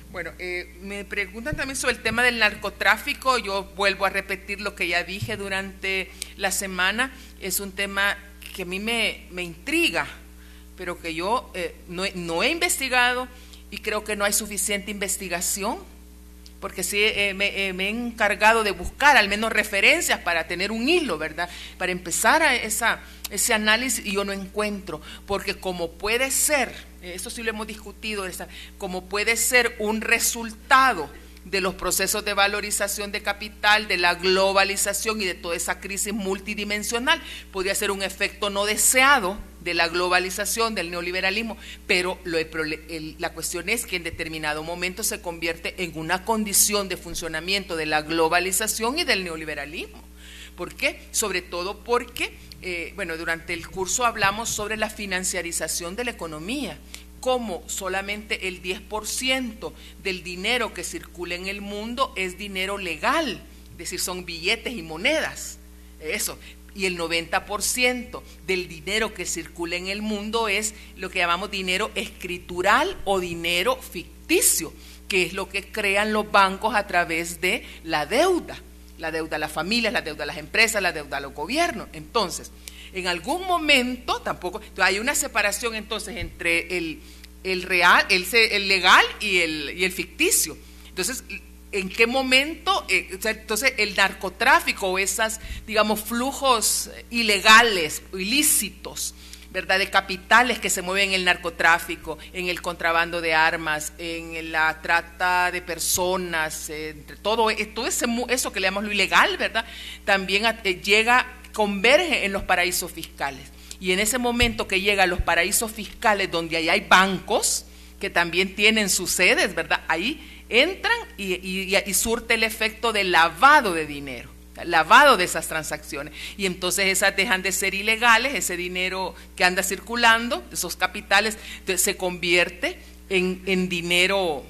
Bueno, me preguntan también sobre el tema del narcotráfico. Yo vuelvo a repetir lo que ya dije durante la semana. Es un tema que a mí me intriga, pero que yo no he investigado y creo que no hay suficiente investigación, porque sí me he encargado de buscar al menos referencias para tener un hilo, ¿verdad? Para empezar a ese análisis, y yo no encuentro, porque como puede ser, eso sí lo hemos discutido, como puede ser un resultado de los procesos de valorización de capital, de la globalización y de toda esa crisis multidimensional, podría ser un efecto no deseado de la globalización, del neoliberalismo, pero la cuestión es que en determinado momento se convierte en una condición de funcionamiento de la globalización y del neoliberalismo. ¿Por qué? Sobre todo porque, durante el curso hablamos sobre la financiarización de la economía, como solamente el 10% del dinero que circula en el mundo es dinero legal, es decir, son billetes y monedas, eso. Y el 90% del dinero que circula en el mundo es lo que llamamos dinero escritural o dinero ficticio, que es lo que crean los bancos a través de la deuda a las familias, la deuda a las empresas, la deuda a los gobiernos. Entonces, en algún momento tampoco, hay una separación entonces entre el real, el legal y el ficticio. Entonces, ¿en qué momento? Entonces, el narcotráfico o esas, digamos, flujos ilegales, ilícitos, ¿verdad?, de capitales que se mueven en el narcotráfico, en el contrabando de armas, en la trata de personas, entre todo eso que le llamamos lo ilegal, ¿verdad?, también converge en los paraísos fiscales. Y en ese momento que llega a los paraísos fiscales, donde ahí hay bancos que también tienen sus sedes, ¿verdad?, ahí entran y surte el efecto de lavado de dinero, lavado de esas transacciones, y entonces esas dejan de ser ilegales, ese dinero que anda circulando, esos capitales, se convierte en dinero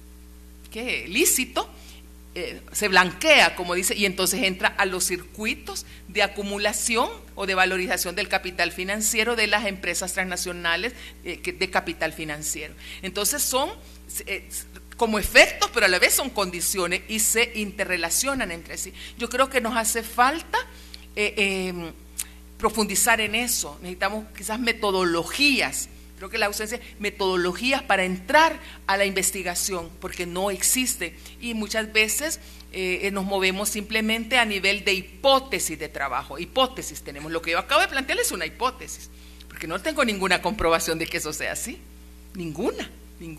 lícito, se blanquea, como dice, y entonces entra a los circuitos de acumulación o de valorización del capital financiero de las empresas transnacionales de capital financiero. Entonces son como efectos, pero a la vez son condiciones y se interrelacionan entre sí. Yo creo que nos hace falta profundizar en eso. Necesitamos quizás metodologías. Creo que la ausencia de metodologías para entrar a la investigación, porque no existe, y muchas veces nos movemos simplemente a nivel de hipótesis de trabajo. Hipótesis tenemos. Lo que yo acabo de plantear es una hipótesis, porque no tengo ninguna comprobación de que eso sea así. Ninguna.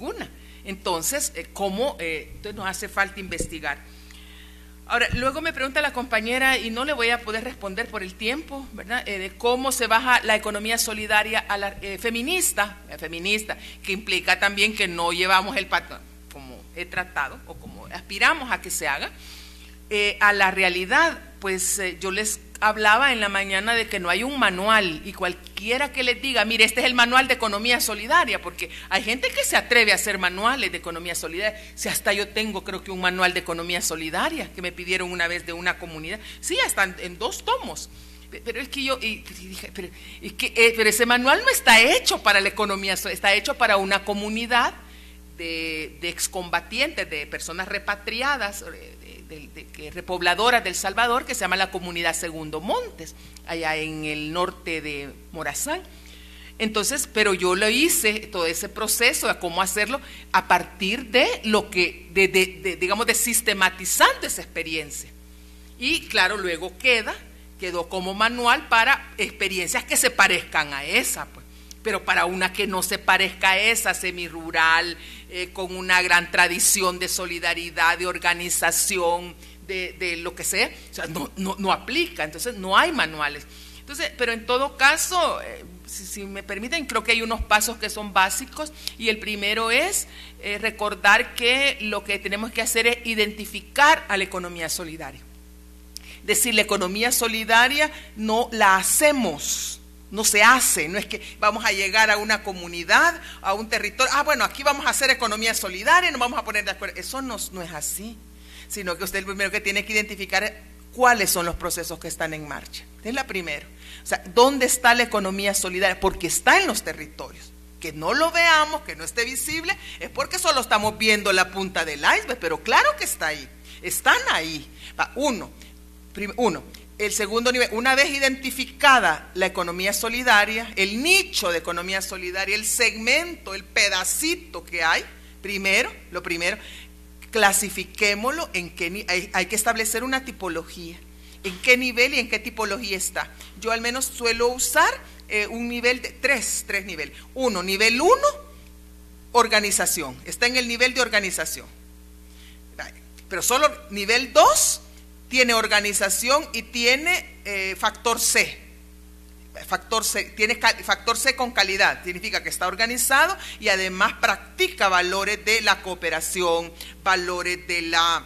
Entonces, entonces nos hace falta investigar. Ahora, luego me pregunta la compañera, y no le voy a poder responder por el tiempo, ¿verdad?, de cómo se baja la economía solidaria a la feminista, que implica también que no llevamos el patrón, como he tratado, o como aspiramos a que se haga, a la realidad. Pues yo les hablaba en la mañana de que no hay un manual, y cualquiera que les diga, mire, este es el manual de economía solidaria, porque hay gente que se atreve a hacer manuales de economía solidaria. Si hasta yo tengo, creo que un manual de economía solidaria que me pidieron una vez de una comunidad, sí, hasta en 2 tomos. Pero es que yo dije, pero ese manual no está hecho para la economía, está hecho para una comunidad de excombatientes, de personas repatriadas, repobladoras del Salvador, que se llama la comunidad Segundo Montes, allá en el norte de Morazán. Entonces, pero yo lo hice, todo ese proceso de cómo hacerlo, a partir de lo que, digamos, de sistematizando esa experiencia. Y claro, luego quedó como manual para experiencias que se parezcan a esa, pues. Pero para una que no se parezca a esa, semirural, con una gran tradición de solidaridad, de organización, de lo que sea, o sea, no aplica. Entonces no hay manuales. Entonces, pero en todo caso, si me permiten, creo que hay unos pasos que son básicos, y el primero es recordar que lo que tenemos que hacer es identificar a la economía solidaria. Es decir, la economía solidaria no la hacemos, no se hace, no es que vamos a llegar a una comunidad, a un territorio, bueno, aquí vamos a hacer economía solidaria y nos vamos a poner de acuerdo. Eso no es así, sino que usted lo primero que tiene que identificar es cuáles son los procesos que están en marcha. Es la primera. O sea, ¿dónde está la economía solidaria? Porque está en los territorios. Que no lo veamos, que no esté visible, es porque solo estamos viendo la punta del iceberg, pero claro que está ahí, están ahí. Uno, el segundo nivel, una vez identificada la economía solidaria, el nicho de economía solidaria, el segmento, el pedacito que hay, lo primero, clasifiquémoslo en qué hay que establecer una tipología, en qué nivel y en qué tipología está. Yo al menos suelo usar un nivel de tres niveles. Nivel 1, organización, está en el nivel de organización, pero solo nivel 2 tiene organización y tiene factor C. Tiene factor C con calidad, significa que está organizado y además practica valores de la cooperación, valores de la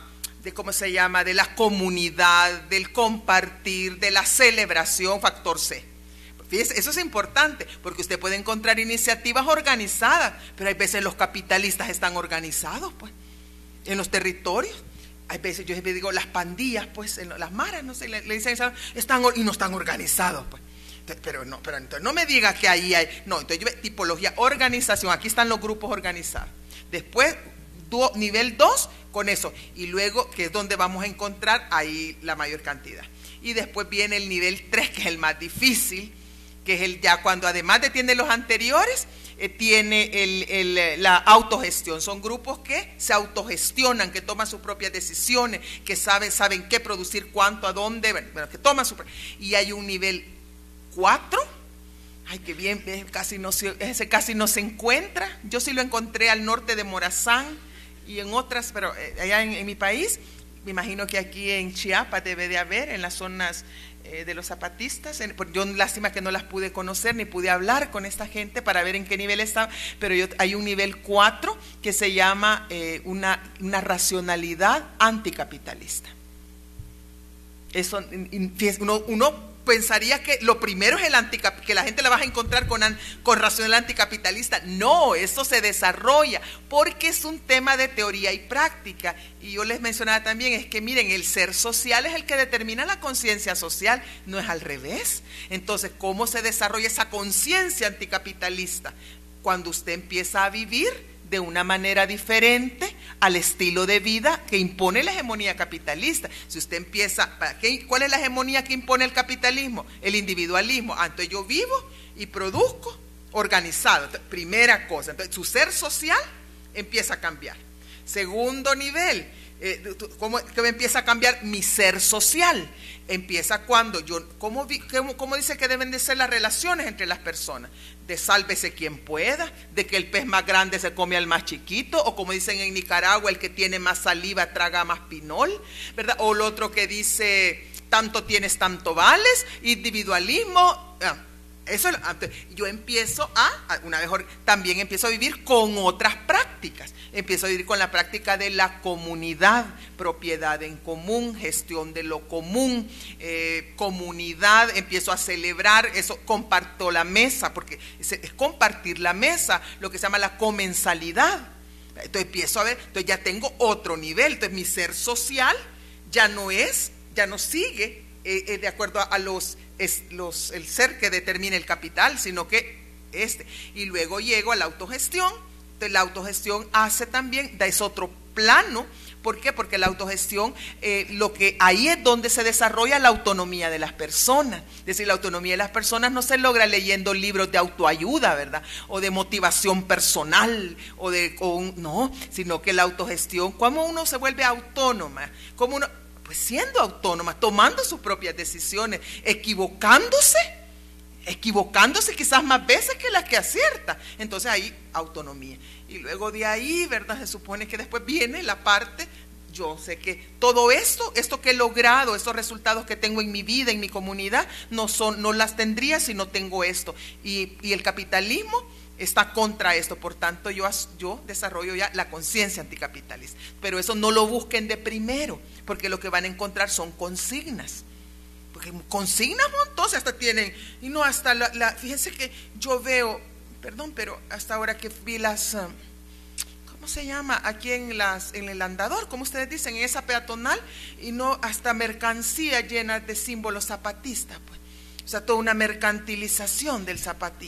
comunidad, del compartir, de la celebración, factor C. Fíjese, eso es importante, porque usted puede encontrar iniciativas organizadas, pero hay veces los capitalistas están organizados, pues, en los territorios. Hay veces, yo digo, las pandillas, pues, las maras, no sé, le dicen, están y no están organizados, pues. Pero entonces no me diga que ahí hay, no, entonces yo tipología, organización, aquí están los grupos organizados. Después, nivel 2, con eso, y luego, que es donde vamos a encontrar ahí la mayor cantidad. Y después viene el nivel 3, que es el más difícil, que es el ya cuando además de tiene los anteriores, tiene la autogestión. Son grupos que se autogestionan, que toman sus propias decisiones, que saben qué producir, cuánto, a dónde, bueno, que toman y hay un nivel 4, ay, qué bien, ese casi no se encuentra. Yo sí lo encontré al norte de Morazán y en otras, pero allá en mi país, me imagino que aquí en Chiapas debe de haber, en las zonas de los zapatistas. Yo lástima que no las pude conocer ni pude hablar con esta gente para ver en qué nivel estaba, pero hay un nivel 4 que se llama una racionalidad anticapitalista. Eso, uno pensaría que lo primero es que la gente la vas a encontrar con racionalidad anticapitalista. No, eso se desarrolla porque es un tema de teoría y práctica. Y yo les mencionaba también, es que miren, el ser social es el que determina la conciencia social, no es al revés. Entonces, ¿cómo se desarrolla esa conciencia anticapitalista? Cuando usted empieza a vivir de una manera diferente al estilo de vida que impone la hegemonía capitalista. Si usted empieza, ¿cuál es la hegemonía que impone el capitalismo? El individualismo. Entonces yo vivo y produzco organizado. Entonces, primera cosa, entonces su ser social empieza a cambiar. Segundo nivel, ¿cómo empieza a cambiar mi ser social? Empieza cuando ¿cómo dice que deben de ser las relaciones entre las personas? De sálvese quien pueda, de que el pez más grande se come al más chiquito, o como dicen en Nicaragua, el que tiene más saliva traga más pinol, ¿verdad? O lo otro que dice, tanto tienes, tanto vales, individualismo. Eso, yo empiezo también empiezo a vivir con otras prácticas. Empiezo a vivir con la práctica de la comunidad, propiedad en común, gestión de lo común, comunidad. Empiezo a celebrar eso, comparto la mesa, porque es compartir la mesa, lo que se llama la comensalidad. Entonces empiezo a ver, entonces ya tengo otro nivel. Entonces mi ser social ya no sigue de acuerdo a el ser que determina el capital, sino que y luego llego a la autogestión. Entonces la autogestión es otro plano. ¿Por qué? Porque la autogestión, ahí es donde se desarrolla la autonomía de las personas. Es decir, la autonomía de las personas no se logra leyendo libros de autoayuda, ¿verdad? O de motivación personal, no, sino que la autogestión, ¿cómo uno se vuelve autónoma? ¿Cómo uno? Pues siendo autónoma, tomando sus propias decisiones, equivocándose quizás más veces que las que acierta. Entonces ahí autonomía. Y luego de ahí, ¿verdad? Se supone que después viene la parte, yo sé que todo esto que he logrado, estos resultados que tengo en mi vida, en mi comunidad, no las tendría si no tengo esto. Y el capitalismo está contra esto, por tanto yo desarrollo ya la conciencia anticapitalista. Pero eso no lo busquen de primero, porque lo que van a encontrar son consignas. Porque consignas, entonces hasta tienen, y no hasta fíjense que yo veo, perdón, pero hasta ahora que vi ¿cómo se llama? Aquí en el andador, como ustedes dicen, en esa peatonal, y no hasta mercancía llena de símbolos zapatistas, pues. O sea, toda una mercantilización del zapatismo.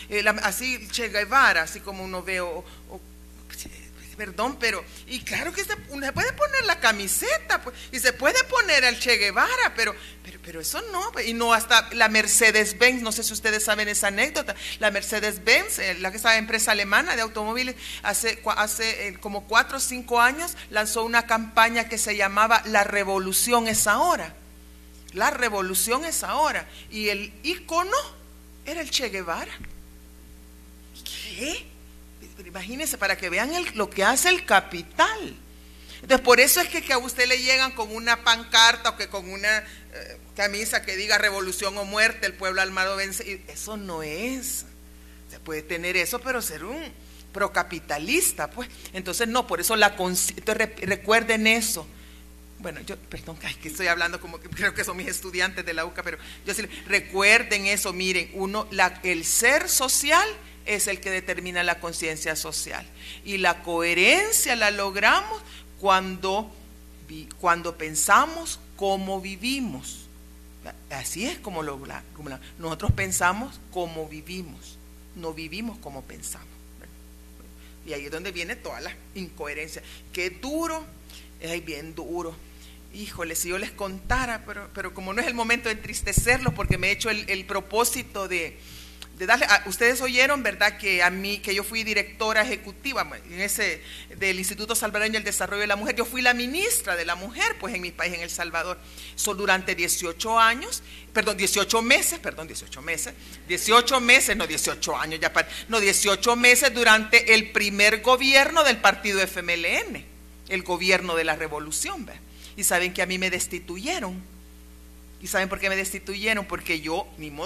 así Che Guevara, así como uno ve, perdón, pero, y claro que uno se puede poner la camiseta, pues, y se puede poner al Che Guevara, pero eso no, y no hasta la Mercedes-Benz, no sé si ustedes saben esa anécdota, la Mercedes-Benz, la que es la empresa alemana de automóviles, hace como 4 o 5 años lanzó una campaña que se llamaba La Revolución es Ahora. La revolución es ahora. Y el ícono era el Che Guevara. ¿Qué? Imagínense, para que vean lo que hace el capital. Entonces, por eso es que a usted le llegan con una pancarta o que con una camisa que diga revolución o muerte, el pueblo armado vence. Y eso no es. Se puede tener eso, pero ser un procapitalista, pues. Entonces, no, por eso recuerden eso. Bueno, perdón, que estoy hablando como que creo que son mis estudiantes de la UCA, pero yo sí, recuerden eso, miren, el ser social es el que determina la conciencia social, y la coherencia la logramos cuando pensamos cómo vivimos. Así es como nosotros pensamos como vivimos, no vivimos como pensamos. Y ahí es donde viene toda la incoherencia. Qué duro, es bien duro. Híjole, si yo les contara, pero como no es el momento de entristecerlos, porque me he hecho el propósito de darle, ustedes oyeron, ¿verdad?, que yo fui directora ejecutiva del Instituto Salvadoreño del Desarrollo de la Mujer. Yo fui la ministra de la mujer, pues, en mi país, en El Salvador. Durante 18 meses durante el primer gobierno del partido FMLN, el gobierno de la revolución, ¿verdad? Y saben que a mí me destituyeron. ¿Y saben por qué me destituyeron? Porque yo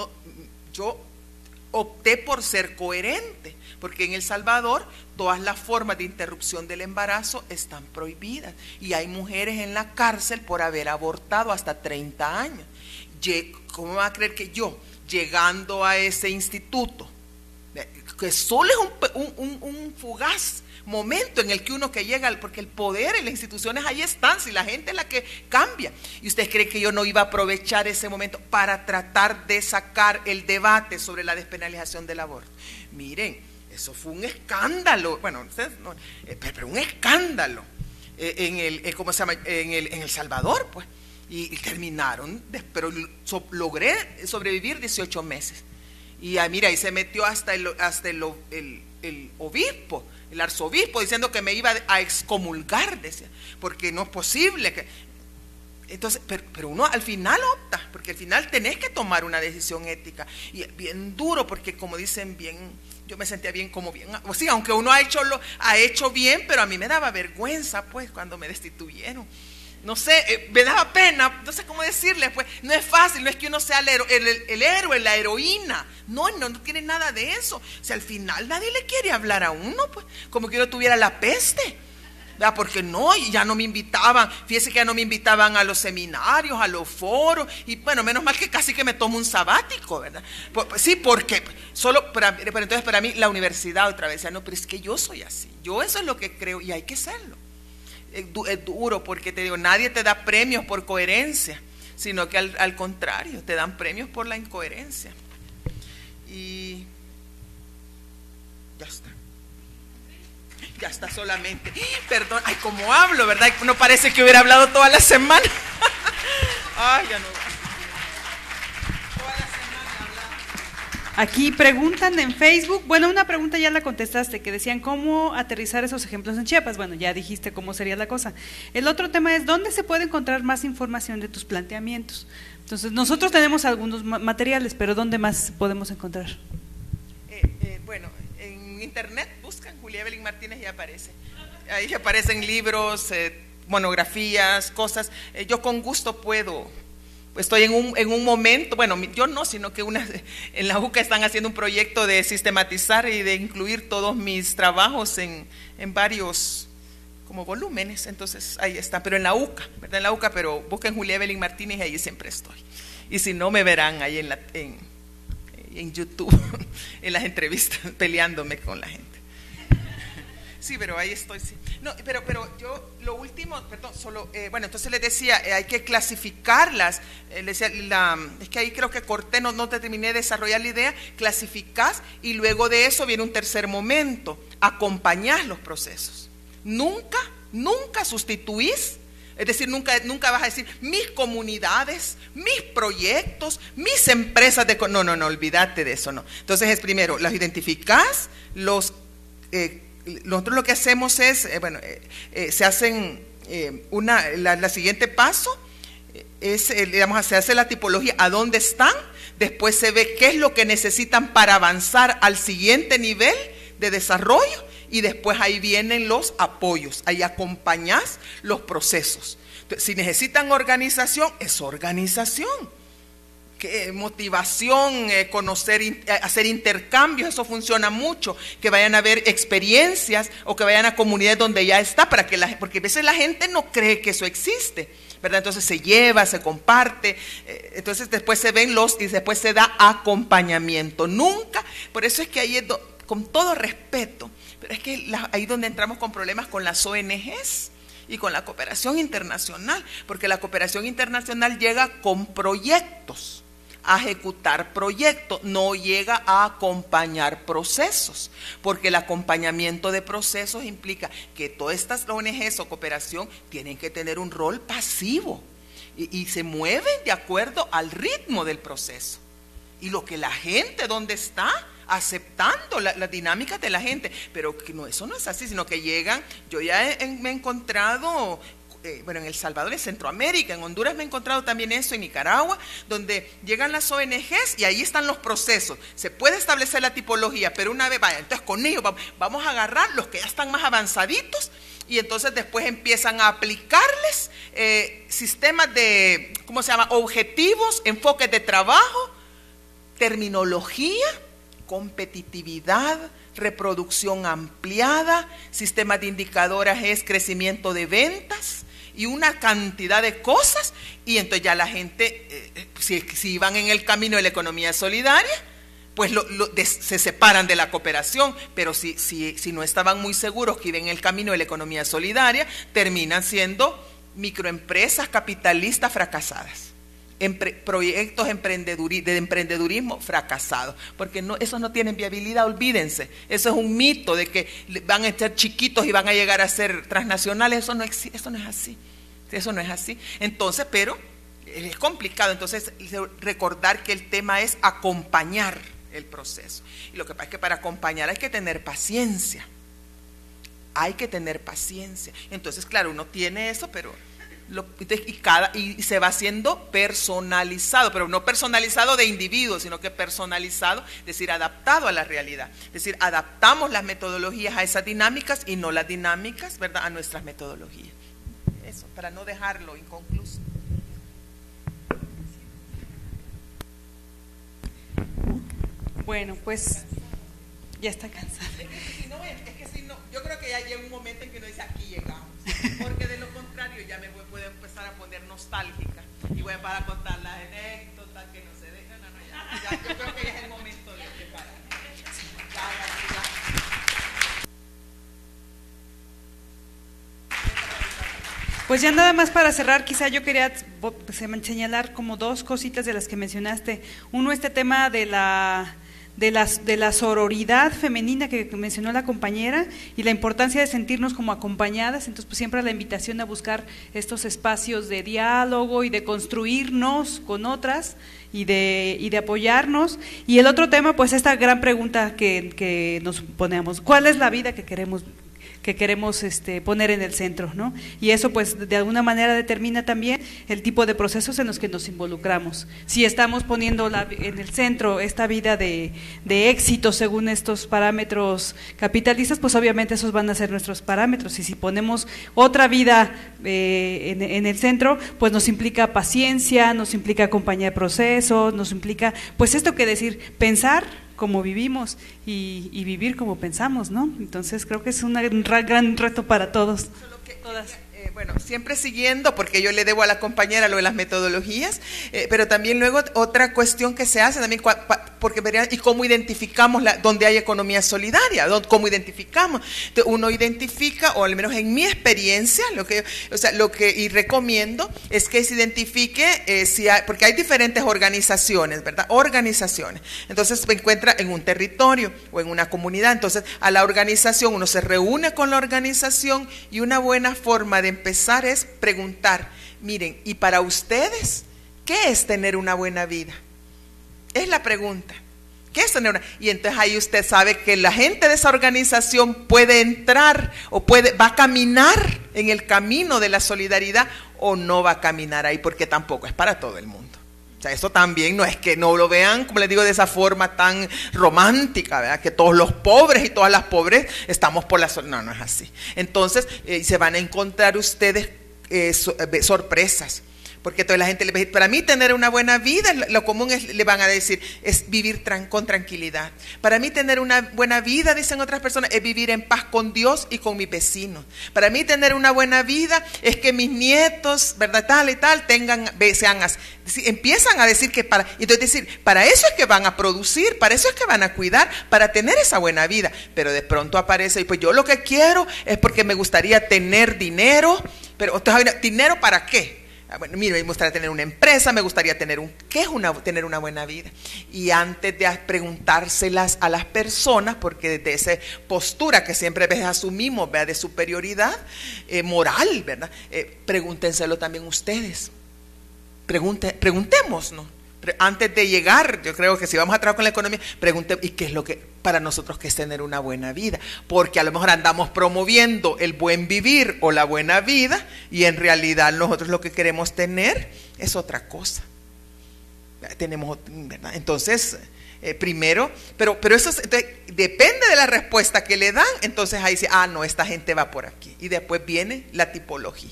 opté por ser coherente, porque en El Salvador todas las formas de interrupción del embarazo están prohibidas, y hay mujeres en la cárcel por haber abortado hasta 30 años. ¿Cómo va a creer que yo, llegando a ese instituto, que solo es un fugaz momento en el que uno que llega, porque el poder en las instituciones ahí están, si la gente es la que cambia, y usted cree que yo no iba a aprovechar ese momento para tratar de sacar el debate sobre la despenalización del aborto? Miren, eso fue un escándalo, bueno, pero un escándalo en El Salvador, pues, y terminaron, pero logré sobrevivir 18 meses, y mira, ahí se metió hasta el obispo, el arzobispo, diciendo que me iba a excomulgar, decía, porque no es posible que. Entonces, pero uno al final opta, porque al final tenés que tomar una decisión ética, y es bien duro, porque como dicen, yo me sentía bien, o sea, aunque uno ha hecho bien, pero a mí me daba vergüenza, pues, cuando me destituyeron. No sé, me daba pena, no sé cómo decirles, pues, no es fácil, no es que uno sea el héroe, la heroína, no tiene nada de eso. O sea, al final nadie le quiere hablar a uno, pues, como que uno tuviera la peste, ¿verdad? Porque ya no me invitaban, fíjese que ya no me invitaban a los seminarios, a los foros, y bueno, menos mal que casi que me tomo un sabático, ¿verdad? Sí, porque pero entonces para mí la universidad otra vez, no, pero es que yo soy así, yo eso es lo que creo, y hay que serlo. Es duro, porque te digo, nadie te da premios por coherencia, sino que al contrario, te dan premios por la incoherencia. Y ya está solamente. Perdón, ay, como hablo, ¿verdad? No parece que hubiera hablado toda la semana. Ay, ya no. Toda la semana hablando.
Aquí preguntan en Facebook, bueno, una pregunta ya la contestaste, que decían cómo aterrizar esos ejemplos en Chiapas. Bueno, ya dijiste cómo sería la cosa. El otro tema es, ¿dónde se puede encontrar más información de tus planteamientos? Entonces, nosotros tenemos algunos materiales, pero ¿dónde más podemos encontrar?
Bueno, en internet buscan Julia Evelyn Martínez y aparece. Ahí aparecen libros, monografías, cosas. Yo con gusto estoy en un momento, bueno, yo no, sino que en la UCA están haciendo un proyecto de sistematizar y de incluir todos mis trabajos en varios como volúmenes, entonces ahí está, pero en la UCA, ¿verdad? En la UCA, pero busquen Julia Evelyn Martínez y ahí siempre estoy. Y si no, me verán ahí en YouTube, en las entrevistas, peleándome con la gente. Sí, pero ahí estoy, sí. No, pero yo, lo último, perdón, solo, bueno, entonces les decía, hay que clasificarlas. Les decía, es que ahí creo que corté, no te terminé de desarrollar la idea. Clasificás y luego de eso viene un tercer momento, acompañás los procesos. Nunca sustituís. Es decir, nunca vas a decir mis comunidades, mis proyectos, mis empresas de... No, olvídate de eso, no. Entonces es primero, los identificás, nosotros lo que hacemos es, se hacen, la siguiente paso es, digamos, se hace la tipología, a dónde están, después se ve qué es lo que necesitan para avanzar al siguiente nivel de desarrollo, y después ahí vienen los apoyos, ahí acompañás los procesos. Entonces, si necesitan organización, es organización. Motivación, hacer intercambios, eso funciona mucho, que vayan a ver experiencias o que vayan a comunidades donde ya está, porque a veces la gente no cree que eso existe, ¿verdad? Entonces se lleva, se comparte, entonces después se ven y después se da acompañamiento. Nunca, por eso es que ahí, con todo respeto, pero es que ahí es donde entramos con problemas con las ONGs y con la cooperación internacional, porque la cooperación internacional llega con proyectos, a ejecutar proyectos, no llega a acompañar procesos, porque el acompañamiento de procesos implica que todas estas ONGs o cooperación tienen que tener un rol pasivo y se mueven de acuerdo al ritmo del proceso y lo que la gente, donde está, aceptando las dinámicas de la gente, pero que no, eso no es así, sino que llegan. Yo ya me he encontrado, en El Salvador, en Centroamérica, en Honduras me he encontrado también eso, en Nicaragua, donde llegan las ONGs y ahí están los procesos. Se puede establecer la tipología, pero una vez, entonces con ellos vamos a agarrar los que ya están más avanzaditos y entonces después empiezan a aplicarles sistemas de, ¿cómo se llama?, objetivos, enfoques de trabajo, terminología, competitividad, reproducción ampliada, sistemas de indicadores es crecimiento de ventas y una cantidad de cosas, y entonces ya la gente, si van en el camino de la economía solidaria, pues se separan de la cooperación, pero si no estaban muy seguros que iban en el camino de la economía solidaria, terminan siendo microempresas capitalistas fracasadas. Proyectos de emprendedurismo fracasados, porque esos no tienen viabilidad, olvídense. Eso es un mito de que van a ser chiquitos y van a llegar a ser transnacionales. Eso no es así. Entonces, pero es complicado. Entonces, recordar que el tema es acompañar el proceso. Y lo que pasa es que para acompañar hay que tener paciencia. Entonces, claro, uno tiene eso, pero y se va haciendo personalizado, pero no personalizado de individuos, sino que personalizado, es decir, adaptado a la realidad. Es decir, adaptamos las metodologías a esas dinámicas y no las dinámicas, ¿verdad?, a nuestras metodologías. Eso, para no dejarlo inconcluso.
Bueno, pues ya está cansada.
Yo creo que ya llega un momento en que uno dice, aquí llegamos, porque de lo contrario ya me puedo empezar a poner nostálgica y voy a parar a contar las anécdotas que no se dejan. Ya, yo creo que ya es el momento de parar.
Pues ya nada más para cerrar, quizá yo quería señalar como dos cositas de las que mencionaste. Uno, este tema de la sororidad femenina que mencionó la compañera y la importancia de sentirnos como acompañadas. Entonces, pues siempre la invitación a buscar estos espacios de diálogo y de construirnos con otras y de apoyarnos. Y el otro tema, pues esta gran pregunta que nos ponemos: ¿cuál es la vida que queremos poner en el centro, ¿no? Y eso pues de alguna manera determina también el tipo de procesos en los que nos involucramos. Si estamos poniendo en el centro esta vida de éxito según estos parámetros capitalistas, pues obviamente esos van a ser nuestros parámetros, y si ponemos otra vida en el centro, pues nos implica paciencia, nos implica acompañar procesos, nos implica, pues esto que decir, pensar como vivimos y vivir como pensamos, ¿no? Entonces creo que es un gran reto para todos, todas.
Bueno, siempre siguiendo, porque yo le debo a la compañera lo de las metodologías, pero también luego otra cuestión que se hace también, porque verían, ¿y cómo identificamos dónde hay economía solidaria? ¿Cómo identificamos? Entonces, uno identifica, o al menos en mi experiencia, y recomiendo es que se identifique, porque hay diferentes organizaciones, ¿verdad? Organizaciones. Entonces se encuentra en un territorio o en una comunidad. Entonces a la organización, uno se reúne con la organización y una buena forma de empezar es preguntar, miren, ¿y para ustedes qué es tener una buena vida? Es la pregunta. ¿Qué es tener una? Y entonces ahí usted sabe que la gente de esa organización puede entrar o va a caminar en el camino de la solidaridad o no va a caminar ahí, porque tampoco es para todo el mundo. O sea, eso también no es que no lo vean, como les digo, de esa forma tan romántica, ¿verdad? Que todos los pobres y todas las pobres estamos por la solidaridad. No, no es así. Entonces se van a encontrar ustedes sorpresas. Porque toda la gente le va a decir, para mí tener una buena vida, lo común es, le van a decir, es vivir con tranquilidad. Para mí tener una buena vida, dicen otras personas, es vivir en paz con Dios y con mis vecinos. Para mí tener una buena vida es que mis nietos, ¿verdad? Tal y tal, sean así. Empiezan a decir que para eso es que van a producir, para eso es que van a cuidar, para tener esa buena vida. Pero de pronto aparece, y pues yo lo que quiero es porque me gustaría tener dinero, pero ¿dinero para qué? Bueno, mire, me gustaría tener una empresa, me gustaría tener ¿qué es tener una buena vida? Y antes de preguntárselas a las personas, porque desde esa postura que siempre asumimos, ¿verdad?, de superioridad moral, ¿verdad? Pregúntenselo también ustedes. Preguntémonos, ¿no? Antes de llegar, yo creo que si vamos a trabajar con la economía, pregunte, ¿y qué es lo que para nosotros que es tener una buena vida? Porque a lo mejor andamos promoviendo el buen vivir o la buena vida y en realidad nosotros lo que queremos tener es otra cosa. Tenemos, ¿verdad? Entonces, primero, pero eso depende de la respuesta que le dan, entonces ahí dice, no, esta gente va por aquí. Y después viene la tipología.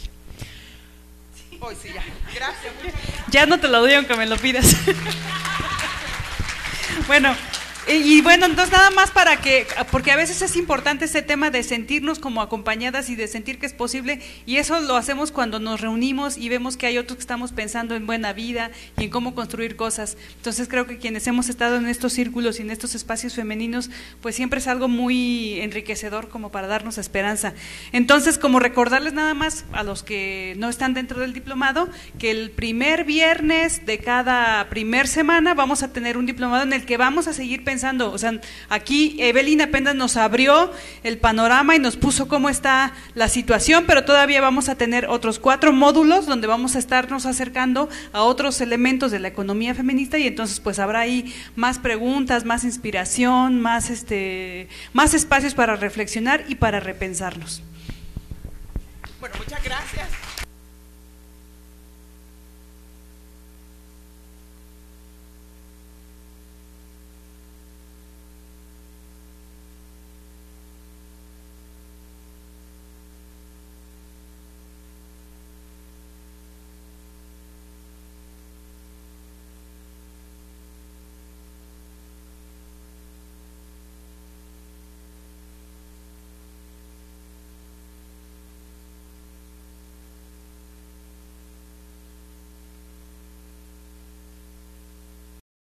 Oh, sí, ya. Gracias.
Ya no te lo doy aunque me lo pidas. Bueno, y bueno, entonces nada más porque a veces es importante ese tema de sentirnos como acompañadas y de sentir que es posible, y eso lo hacemos cuando nos reunimos y vemos que hay otros que estamos pensando en buena vida y en cómo construir cosas. Entonces creo que quienes hemos estado en estos círculos y en estos espacios femeninos, pues siempre es algo muy enriquecedor como para darnos esperanza. Entonces, como recordarles nada más a los que no están dentro del diplomado, que el primer viernes de cada primer semana vamos a tener un diplomado en el que vamos a seguir pensando. O sea, aquí Evelyn apenas nos abrió el panorama y nos puso cómo está la situación, pero todavía vamos a tener otros 4 módulos donde vamos a estarnos acercando a otros elementos de la economía feminista, y entonces pues habrá ahí más preguntas, más inspiración, más espacios para reflexionar y para repensarnos.
Bueno, muchas gracias.